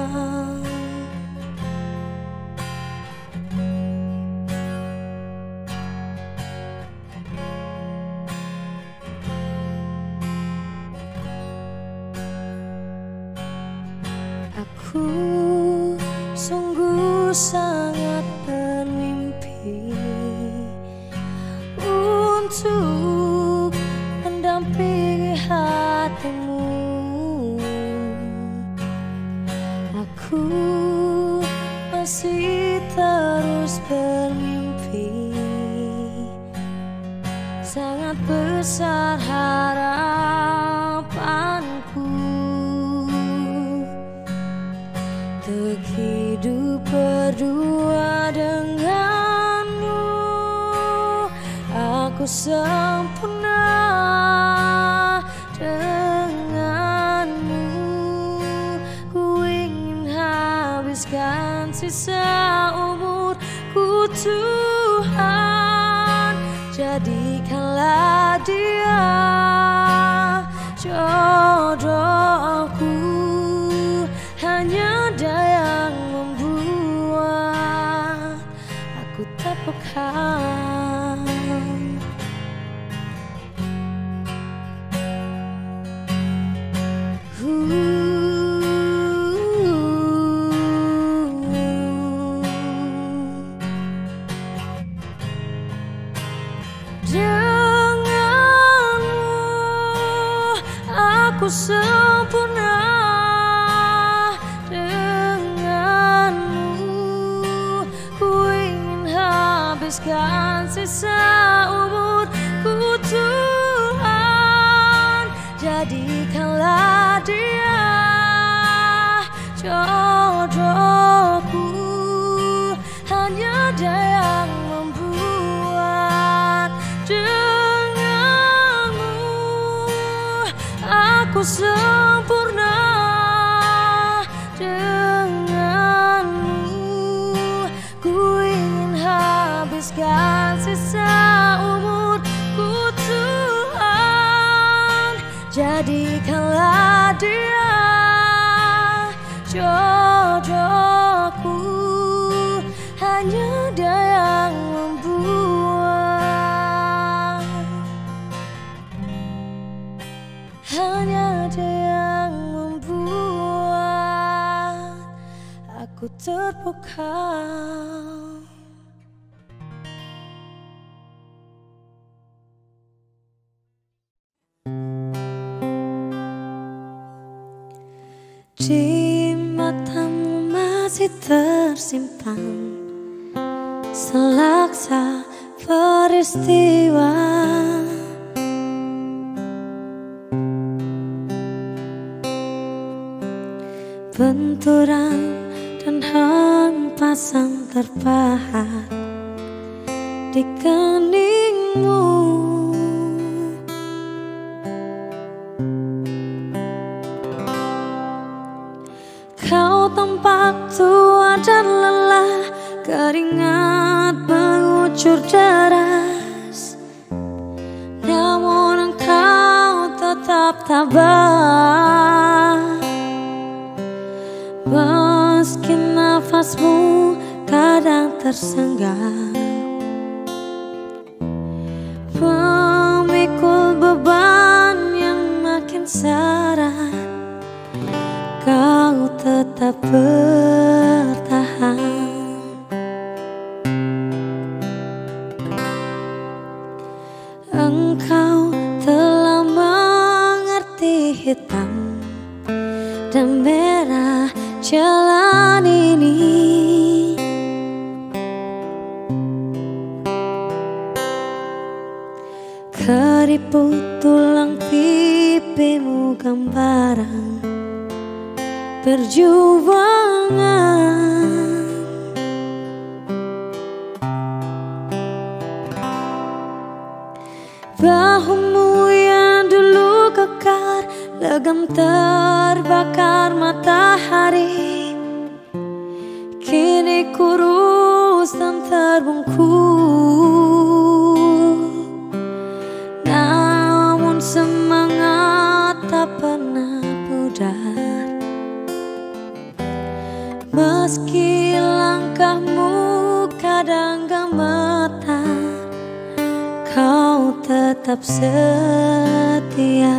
Aku sungguh sangat bermimpi untuk mendampingi hatimu. Aku masih terus bermimpi, sangat besar harapanku untuk hidup berdua denganmu. Aku sempurna denganmu. Ku ingin habiskan sisa umurku, Tuhan. Jadikanlah dia jodohku. Hanya dia yang membuat aku terluka. Denganmu aku sempurna denganmu. Ku ingin habiskan sisa umurku, Tuhan. Jadikanlah dia jodohku. Hanya dia yang membuat denganmu. aku sempurna denganmu. Ku ingin habiskan sisa umurku Tuhan. Jadikanlah dia jodohku, hanya dia yang membuat, hanya dia yang membuat aku terpukau. Di matamu masih tersimpan selaksa peristiwa, benturan dan hempasan terpahat di keningmu. Kau tampak tua dan lelah, keringat mengucur deras, namun engkau tetap tabah. Meski nafasmu kadang tersenggah, memikul beban yang makin syarat, kau tetap bertahan. Engkau telah mengerti hitam dan merah jalan ini. Keriput tulang pipimu gambaran perjuangan. Bahumu yang dulu kekar, legam terbakar matahari, kini kurus dan terbungkuk. Namun semangat tak pernah pudar, meski langkahmu kadang gemetar, kau tetap setia.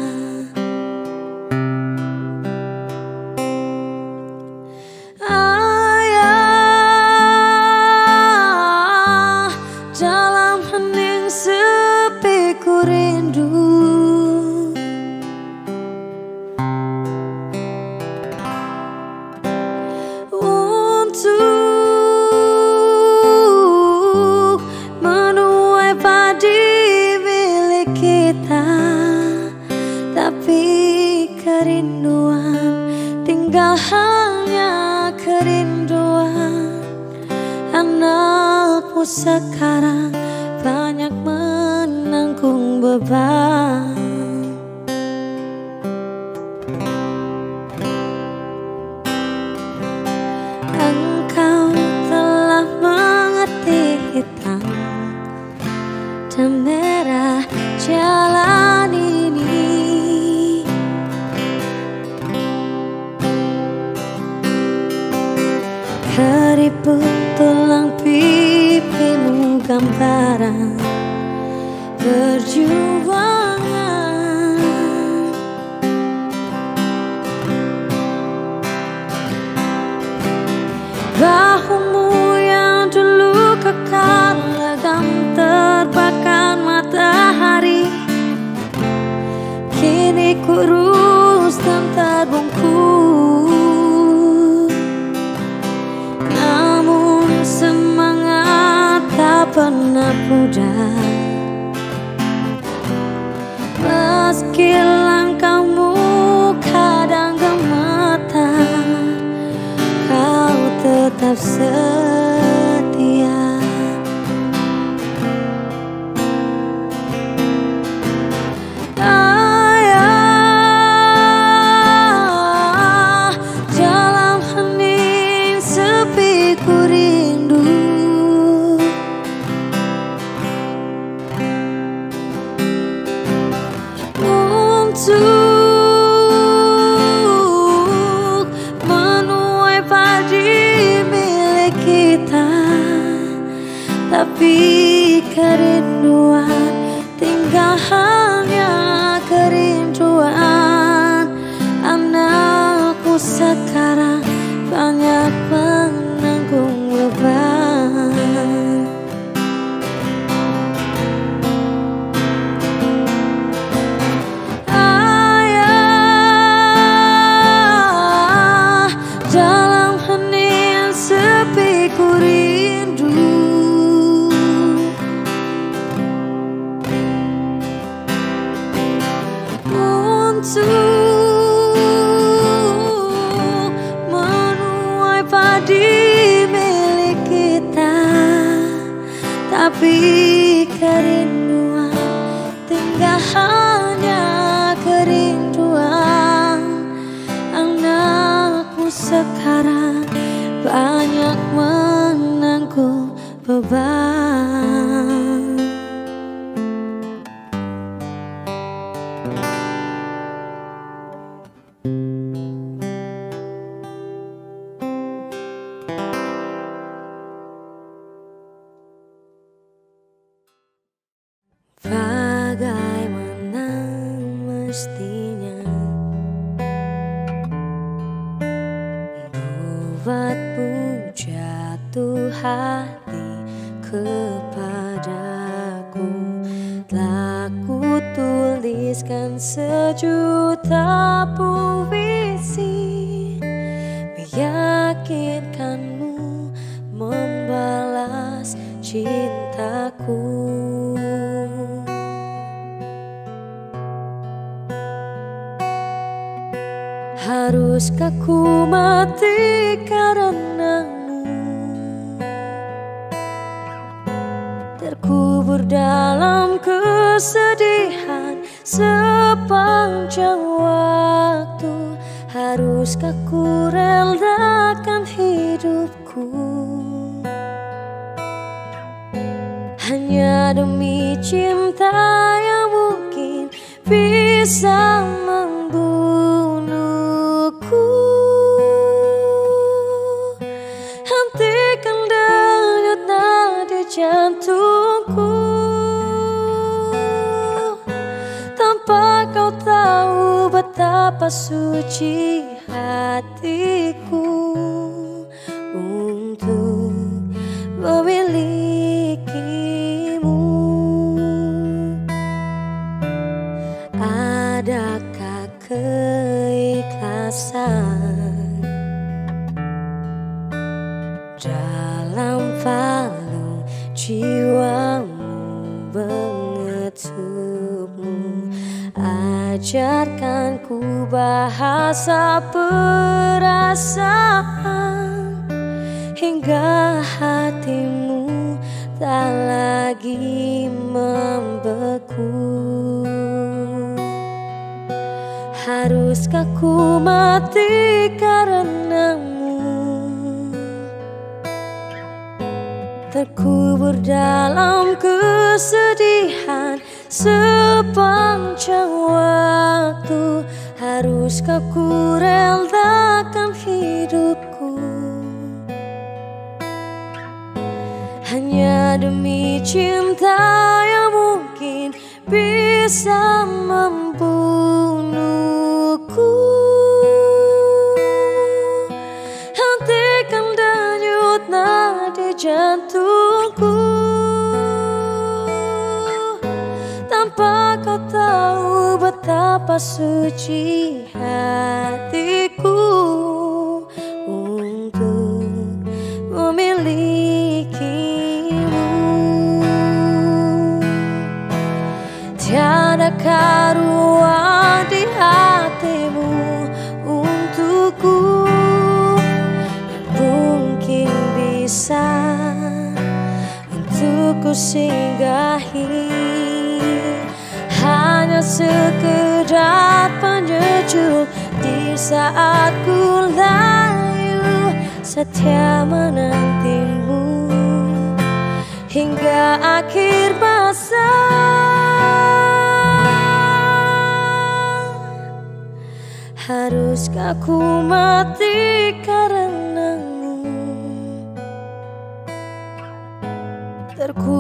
Ayah, dalam hening sepi ku rindu, untuk menuai padi milik kita. Tapi kerinduan tinggal hanya kerinduan. Anakmu sekarang banyak menanggung beban. Engkau telah mengerti hitam dan merah jalan ini. Keriput tulang pipimu gambaran perjuangan. Bahumu yang dulu kekar, legam terbakar matahari, kini kurus dan terbungkuk. Namun semangat tak pernah pudar, meski langkahmu kadang gemetar, kau tetap setia. Ayah, tapi kerinduan tinggal hanya kerinduan. Anakku sekarang banyak menanggung beban. Ayah, dalam hening sepi ku rindu untuk padi milik kita, tapi kerinduan tinggal hanya kerinduan. Anakku sekarang banyak menanggung beban. Bagaimana mestinya buatmu jatuh hati kepadaku. Telah ku tuliskan sejuta puisi meyakinkanmu membalas cintaku. Haruskah ku mati karenamu, terkubur dalam kesedihan sepanjang waktu? Haruskah ku relakan hidupku hanya demi cinta yang mungkin bisa membunuhku? Hentikan denyut nadi jantungku tanpa kau tahu betapa suci hatiku untuk memilikimu. Adakah keikhlasan dalam palung jiwamu mengetupmu? Ajarkan ku bahasa perasaan hingga hatimu tak lagi membeku. Haruskah ku mati karenamu, terkubur dalam kesedihan sepanjang waktu? Haruskah ku relakan hidupku hanya demi cinta yang mungkin bisa membunuhku? Hentikan denyut nadi jantungku tanpa kau tahu betapa suci hatiku untuk memilikimu. Tiadakah ruang di hatimu untukku yang mungkin bisa untukku singgahi? Hanya sekedar penyejuk di saat ku layu, setia menantimu hingga akhir masa. Haruskah ku mati karenamu, terku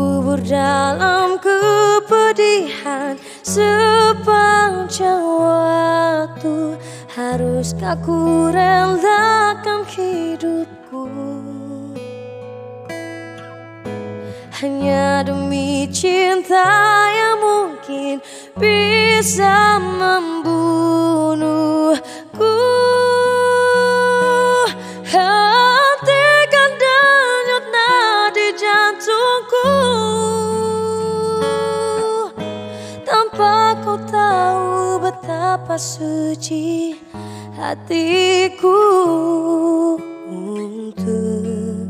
dalam kepedihan sepanjang waktu. Haruskah ku relakan hidupku hanya demi cinta yang mungkin bisa membunuhku? Hentikan denyut nadi jantungku tanpa kau tahu betapa suci hatiku untuk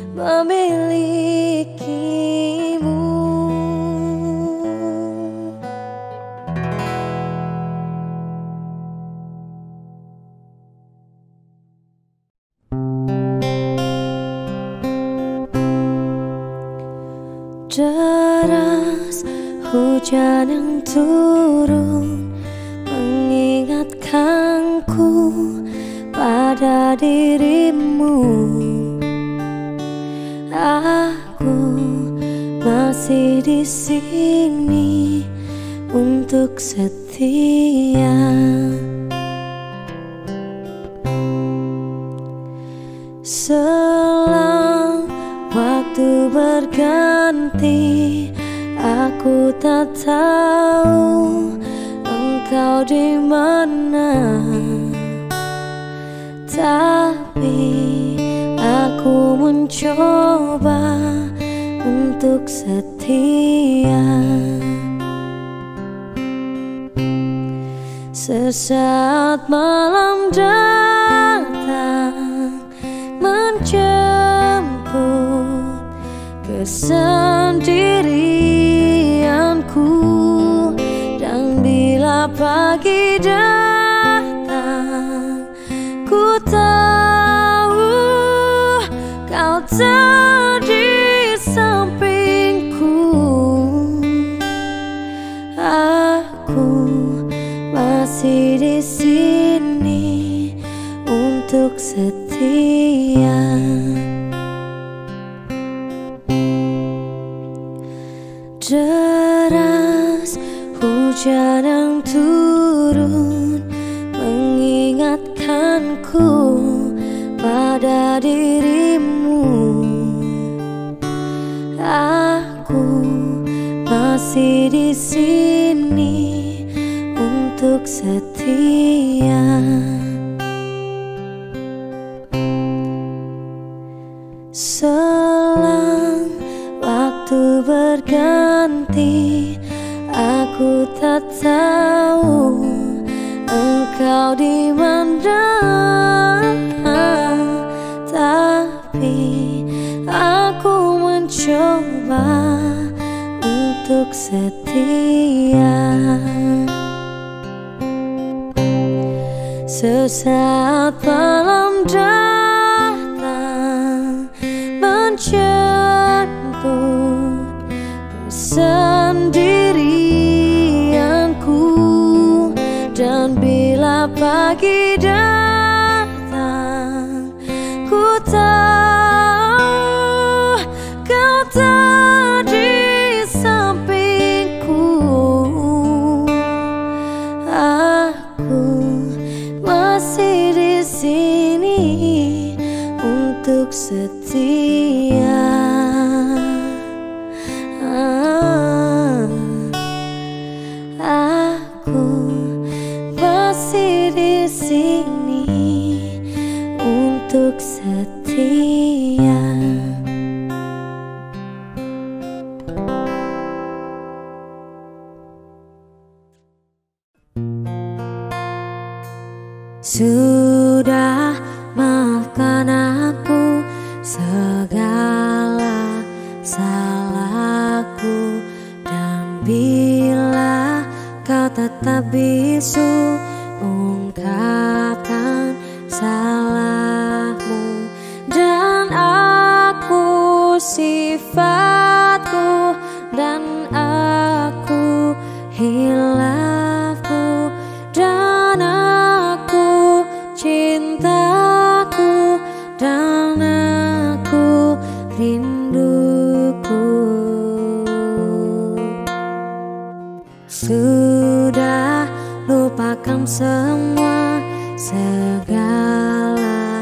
memilikimu. Deras hujan yang turun mengingatkanku pada dirimu. Aku masih di sini untuk setia. Selang waktu berganti, aku tak tahu engkau di mana, tapi aku mencoba untuk setia. Sesaat malam datang menjemput kesendirianku, dan bila pagi datang ku tahu kau tak di sampingku. Aku masih di sini untuk setia. Deras hujan yang turun mengingatkanku pada dirimu. Aku masih di sini untuk setia. Selang waktu berganti, aku tak tahu engkau di mana, tapi aku mencoba untuk setia. Sesaat malam datang menjemput kesendirianku, dan bila pagi datang ku tahu kau tak di sampingku. Aku masih di sini untuk setia. Aku masih di sini untuk setia. Sudah maafkan aku segala salahku, dan bila kau tetap bisu ungkapkan salahmu, dan aku sifatku, dan aku hilafku, dan aku cintaku, dan aku rinduku. Sudah lupakan semua, segala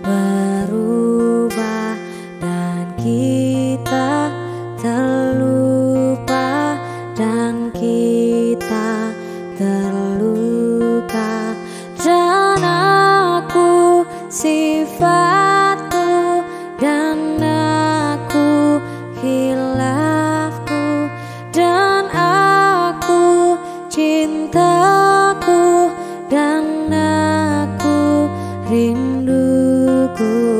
berubah dan kita terlupa dan kita terluka. Dan aku sifatku dan aku hilafku dan aku cintaku dan aku rinduku.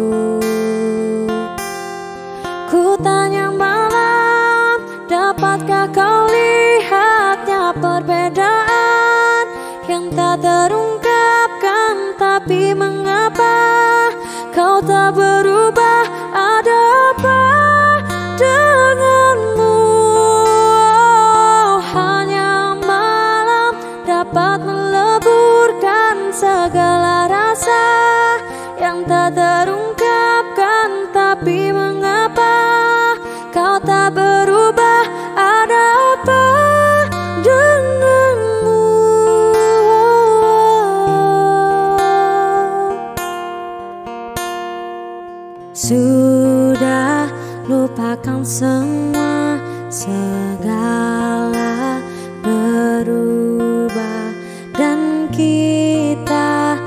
Ku tanya malam, dapatkah kau lihatnya perbedaan yang tak terungkapkan? Tapi mengapa kau tak berubah? Ada apa denganmu? Oh, hanya malam dapat meleburkan segala rasa yang tak terungkapkan. Tapi mengapa kau tak berubah? Ada apa denganmu? Sudah lupakan semua, segala berubah dan kita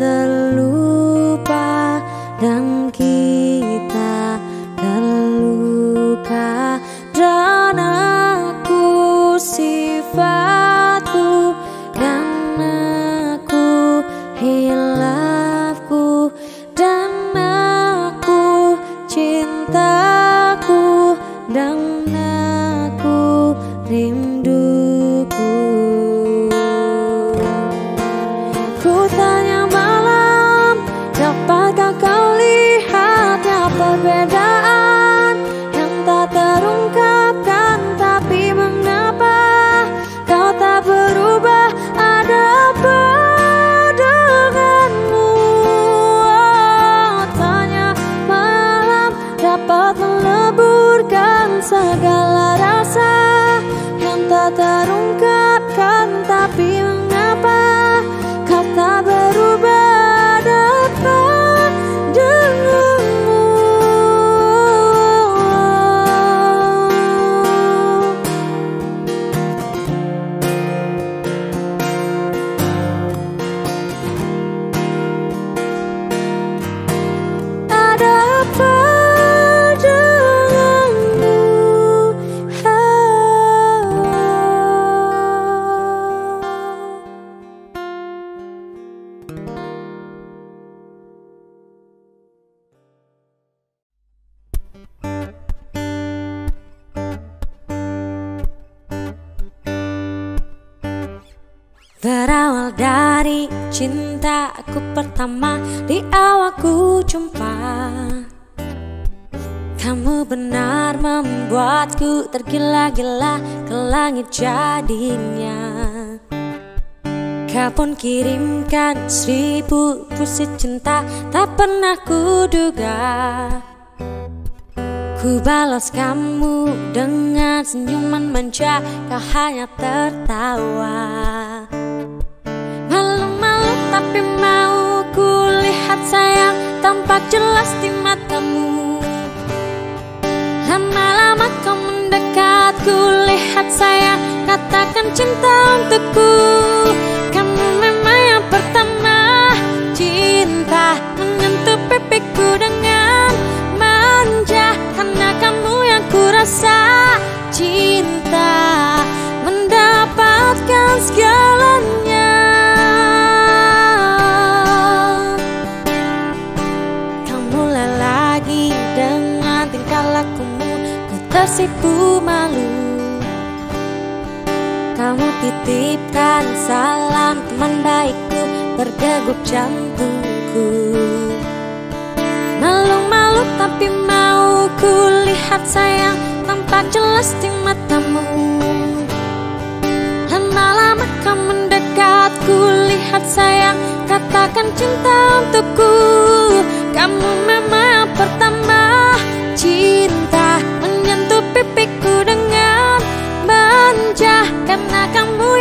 terlupa dan kita terluka. Dan aku sifatku dan aku hilafku dan aku cintaku dan aku rinduku. Ku tanya malam, dapatkah kau lihatnya perbedaan yang tak terungkapkan? Tapi mengapa kau tak berubah? Ada apa denganmu? Oh, tanya malam dapat meleburkan segala rasa yang tak terungkapkan. Tapi mengapa kau tak berubah? Ada apa denganmu? Ada apa denganmu? Berawal dari cintaku pertama, di awal ku jumpa kamu, benar membuatku tergila-gila ke langit jadinya. Kau pun kirimkan seribu puisi cinta, tak pernah kuduga. Ku balas kamu dengan senyuman manja, kau hanya tertawa. Malu-malu tapi mau ku lihat sayang, tampak jelas di matamu. Lama-lama kau mendekat, ku lihat sayang, katakan cinta untukku. Kamu memang yang pertama, cinta menyentuh pipiku dengan manja. Karena kamu yang ku rasa, cinta mendapatkan segalanya. Kamu lagi dengan tingkah lakumu, ku tersipu malu. Kamu titipkan salam teman baikku, berdegup jantungku. Malu-malu tapi mau ku lihat sayang, tampak jelas di matamu. Lama-lama kau mendekat, ku lihat sayang, katakan cinta untukku. Kamu memang yang pertama, cinta menyentuh pipiku dengan manja. Karena kamu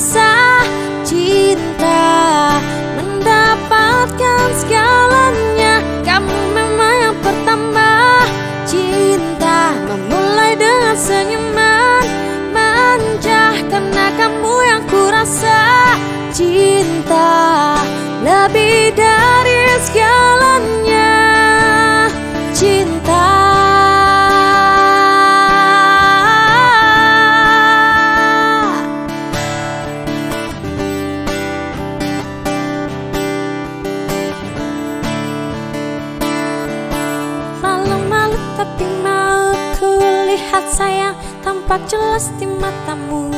rasa cinta, mendapatkan segalanya. Kamu memang yang pertama, cinta memulai dengan senyuman manja, karena kamu yang kurasa cinta lebih dari segalanya. Cinta malu-malu tapi mau ku lihat sayang, tampak jelas di matamu.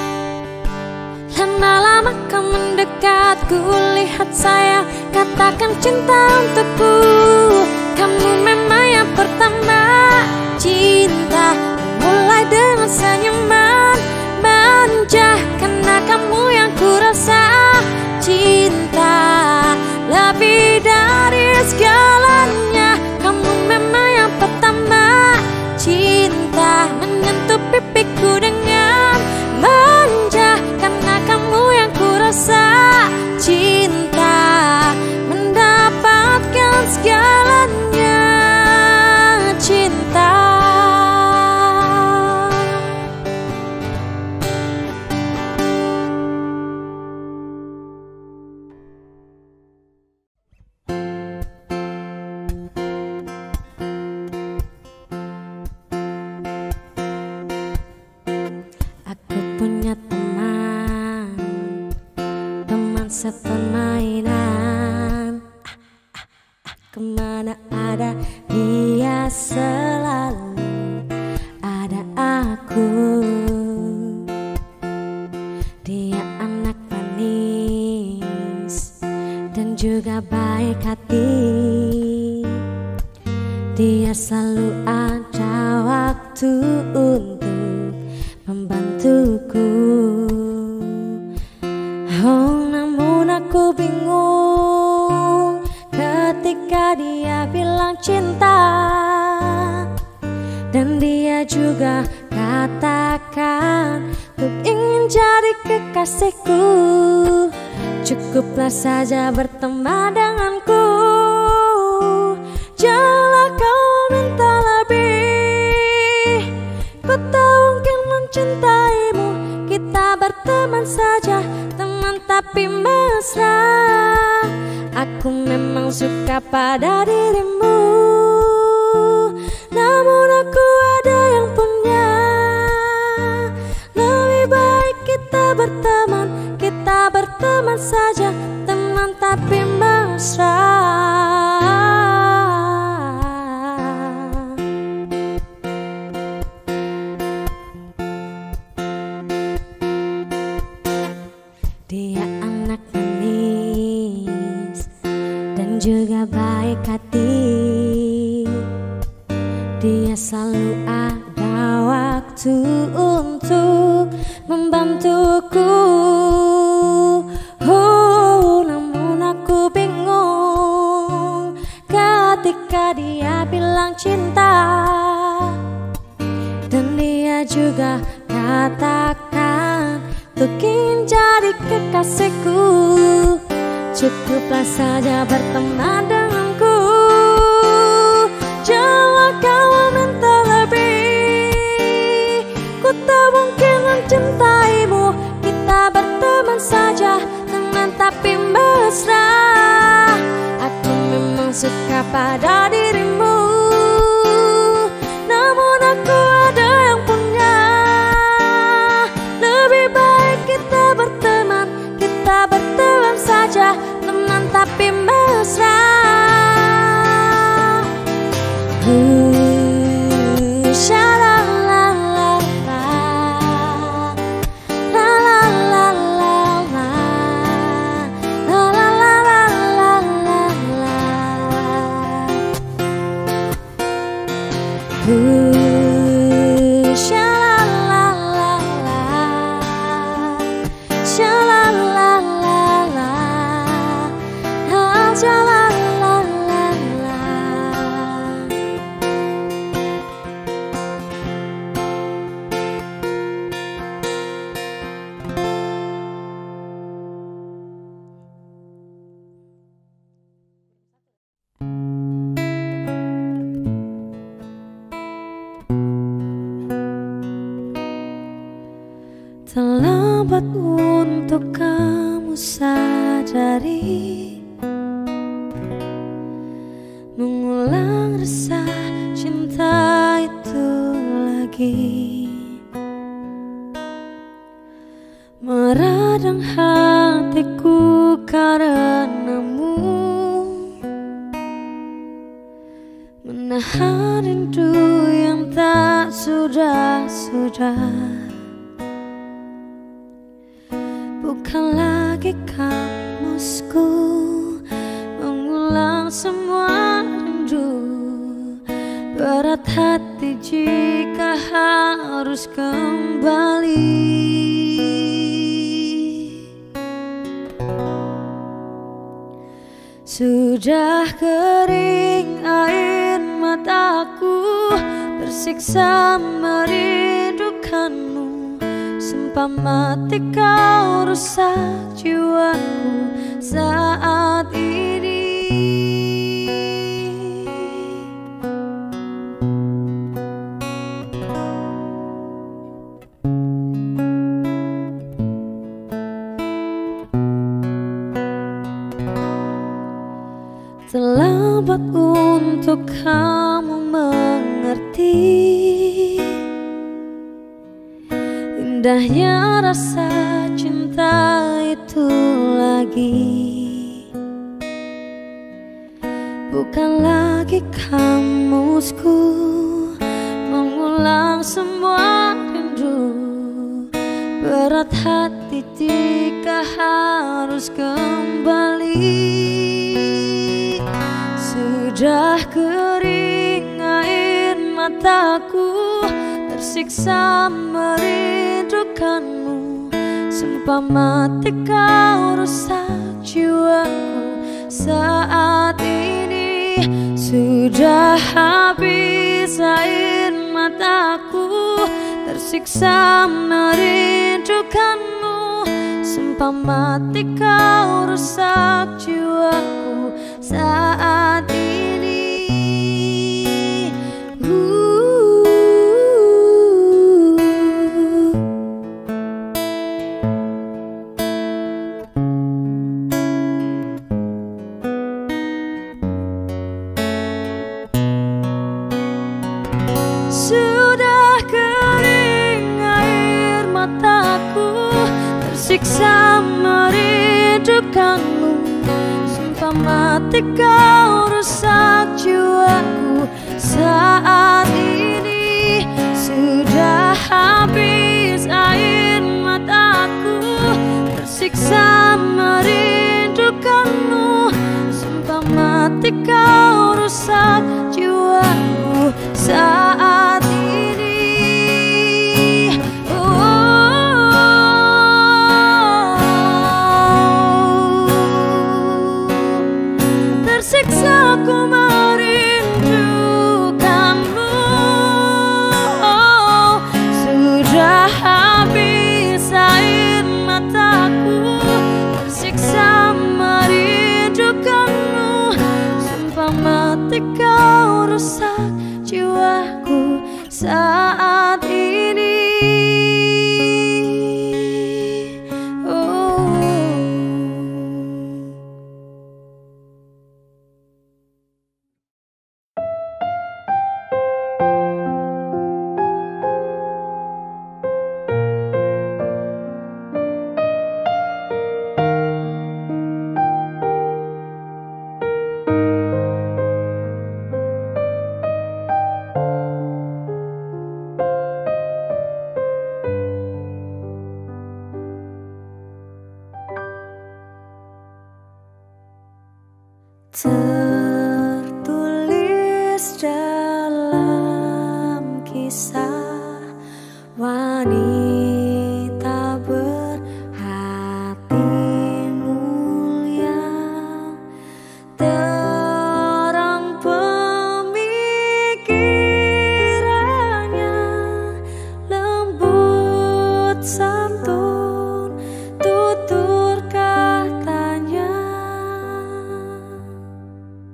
Lama-lama kau mendekat, ku lihat sayang, katakan cinta untukku. Kamu memang yang pertama, cinta mulai dengan senyuman manja, karena kamu yang kurasa cinta lebih dari segalanya. Kamu memang yang pertama, cinta menyentuh pipiku dengan manja, karena kamu yang kurasa cinta mendapatkan segalanya. Cinta aku punya teman, teman sepermainan. Ah, ah, ah, kemana ada dia selalu ada aku. Dia anak manis dan juga baik hati. Dia selalu ada waktu untuk membantuku. Oh, namun aku bingung ketika dia bilang cinta, dan dia juga katakan untuk ingin jadi kekasihku. Cukuplah saja berteman denganku, janganlah kau minta lebih. Ku tahu mungkin mencintaimu, kita berteman saja, teman tapi mesra. Aku memang suka pada dirimu, namun aku ada yang punya. Lebih baik kita berteman, kita berteman saja, teman tapi mesra. Dia anak manis dan juga baik hati. Dia selalu ada waktu untuk membantuku. Oh, namun aku bingung ketika dia bilang cinta, dan dia juga katakan untuk ingin jadi kekasihku. Cukuplah saja berteman denganku, janganlah kau minta lebih. Ku tak mungkin mencintaimu, kita berteman saja, teman tapi mesra. Aku memang suka pada dirimu, namun aku ada yang punya. Lebih baik kita berteman, kita berteman saja, teman tapi mesra. Uh, sha-la-la-la-la, la-la-la-la-la, la-la-la-la-la-la. Terlambat untuk kamu sadari, mengulang rasa cinta itu lagi. Meradang hatiku karenamu, menahan rindu yang tak sudah-sudah. Bukan lagi kamusku mengulang semua rindu. Berat hati jika harus kembali. Sudah kering air mataku, tersiksa merindukanmu. Sumpah mati kau rusak jiwaku saat ini. Terlambat untuk kamu mengerti indahnya rasa cinta itu lagi. Bukan lagi kamusku mengulang semua rindu. Berat hati jika harus kembali. Sudah kering air mataku, tersiksa merindukanmu. Sumpah mati kau rusak jiwaku saat ini. Sudah habis air mataku, tersiksa merindukanmu. Sumpah mati kau rusak jiwaku saat ini. Sudah kering air mataku, tersiksa merindukanmu. Sumpah mati kau rusak jiwaku saat ini. Sudah habis air mataku, tersiksa merindukanmu. Sumpah mati kau rusak jiwaku saat ini. Tersiksa ku merindukanmu. Oh, sudah habis air mataku, tersiksa merindukanmu. Sumpah mati kau rusak jiwaku saat ini. Tertulis dalam kisah wanita berhati mulia, terang pemikirannya, lembut santun tutur katanya.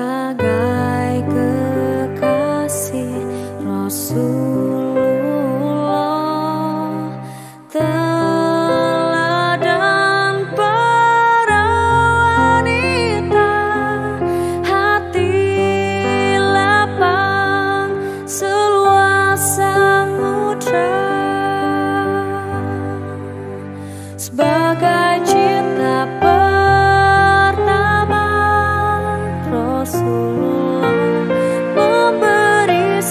sebagai kekasih Rasulullah, teladan para wanita, hati lapang seluas samudra, sebagai cinta pertama Rasulullah memberi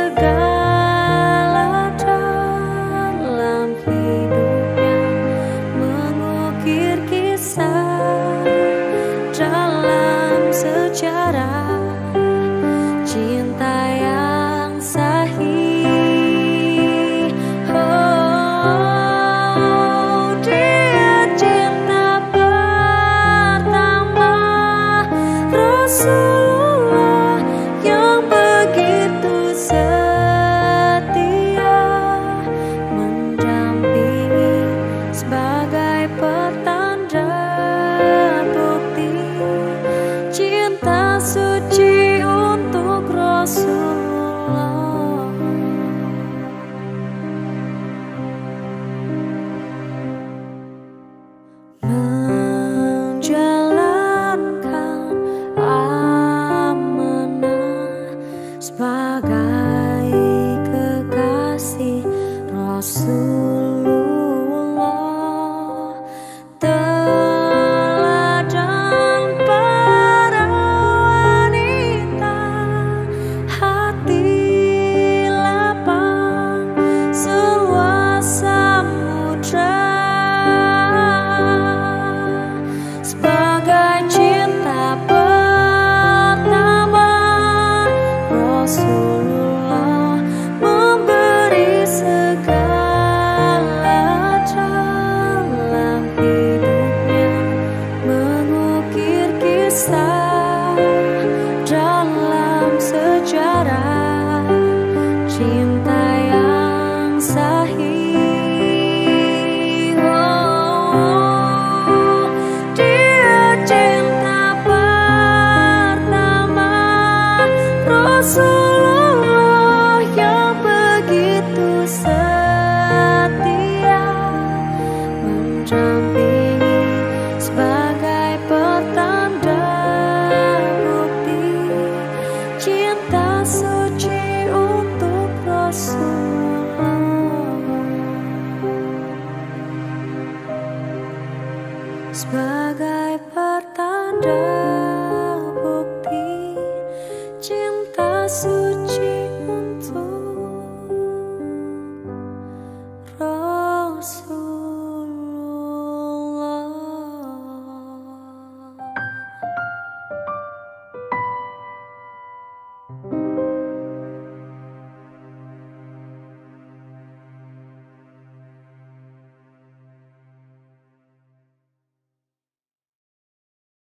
segala dalam hidupnya, mengukir kisah dalam sejarah cinta yang sahih. Oh, dia cinta pertama Rasulullah yang begitu setia, mendampingi sebagai pertanda bukti cinta suci untuk Rasulullah. Menjalankan amanah sebagai kekasih Rasulullah, teladan para wanita, hati lapang seluas samudra, sebagai cinta pertama Rasulullah memberi segala dalam hidupnya, mengukir kisah dalam sejarah cinta yang sahih. Oh, dia cinta pertama Rasul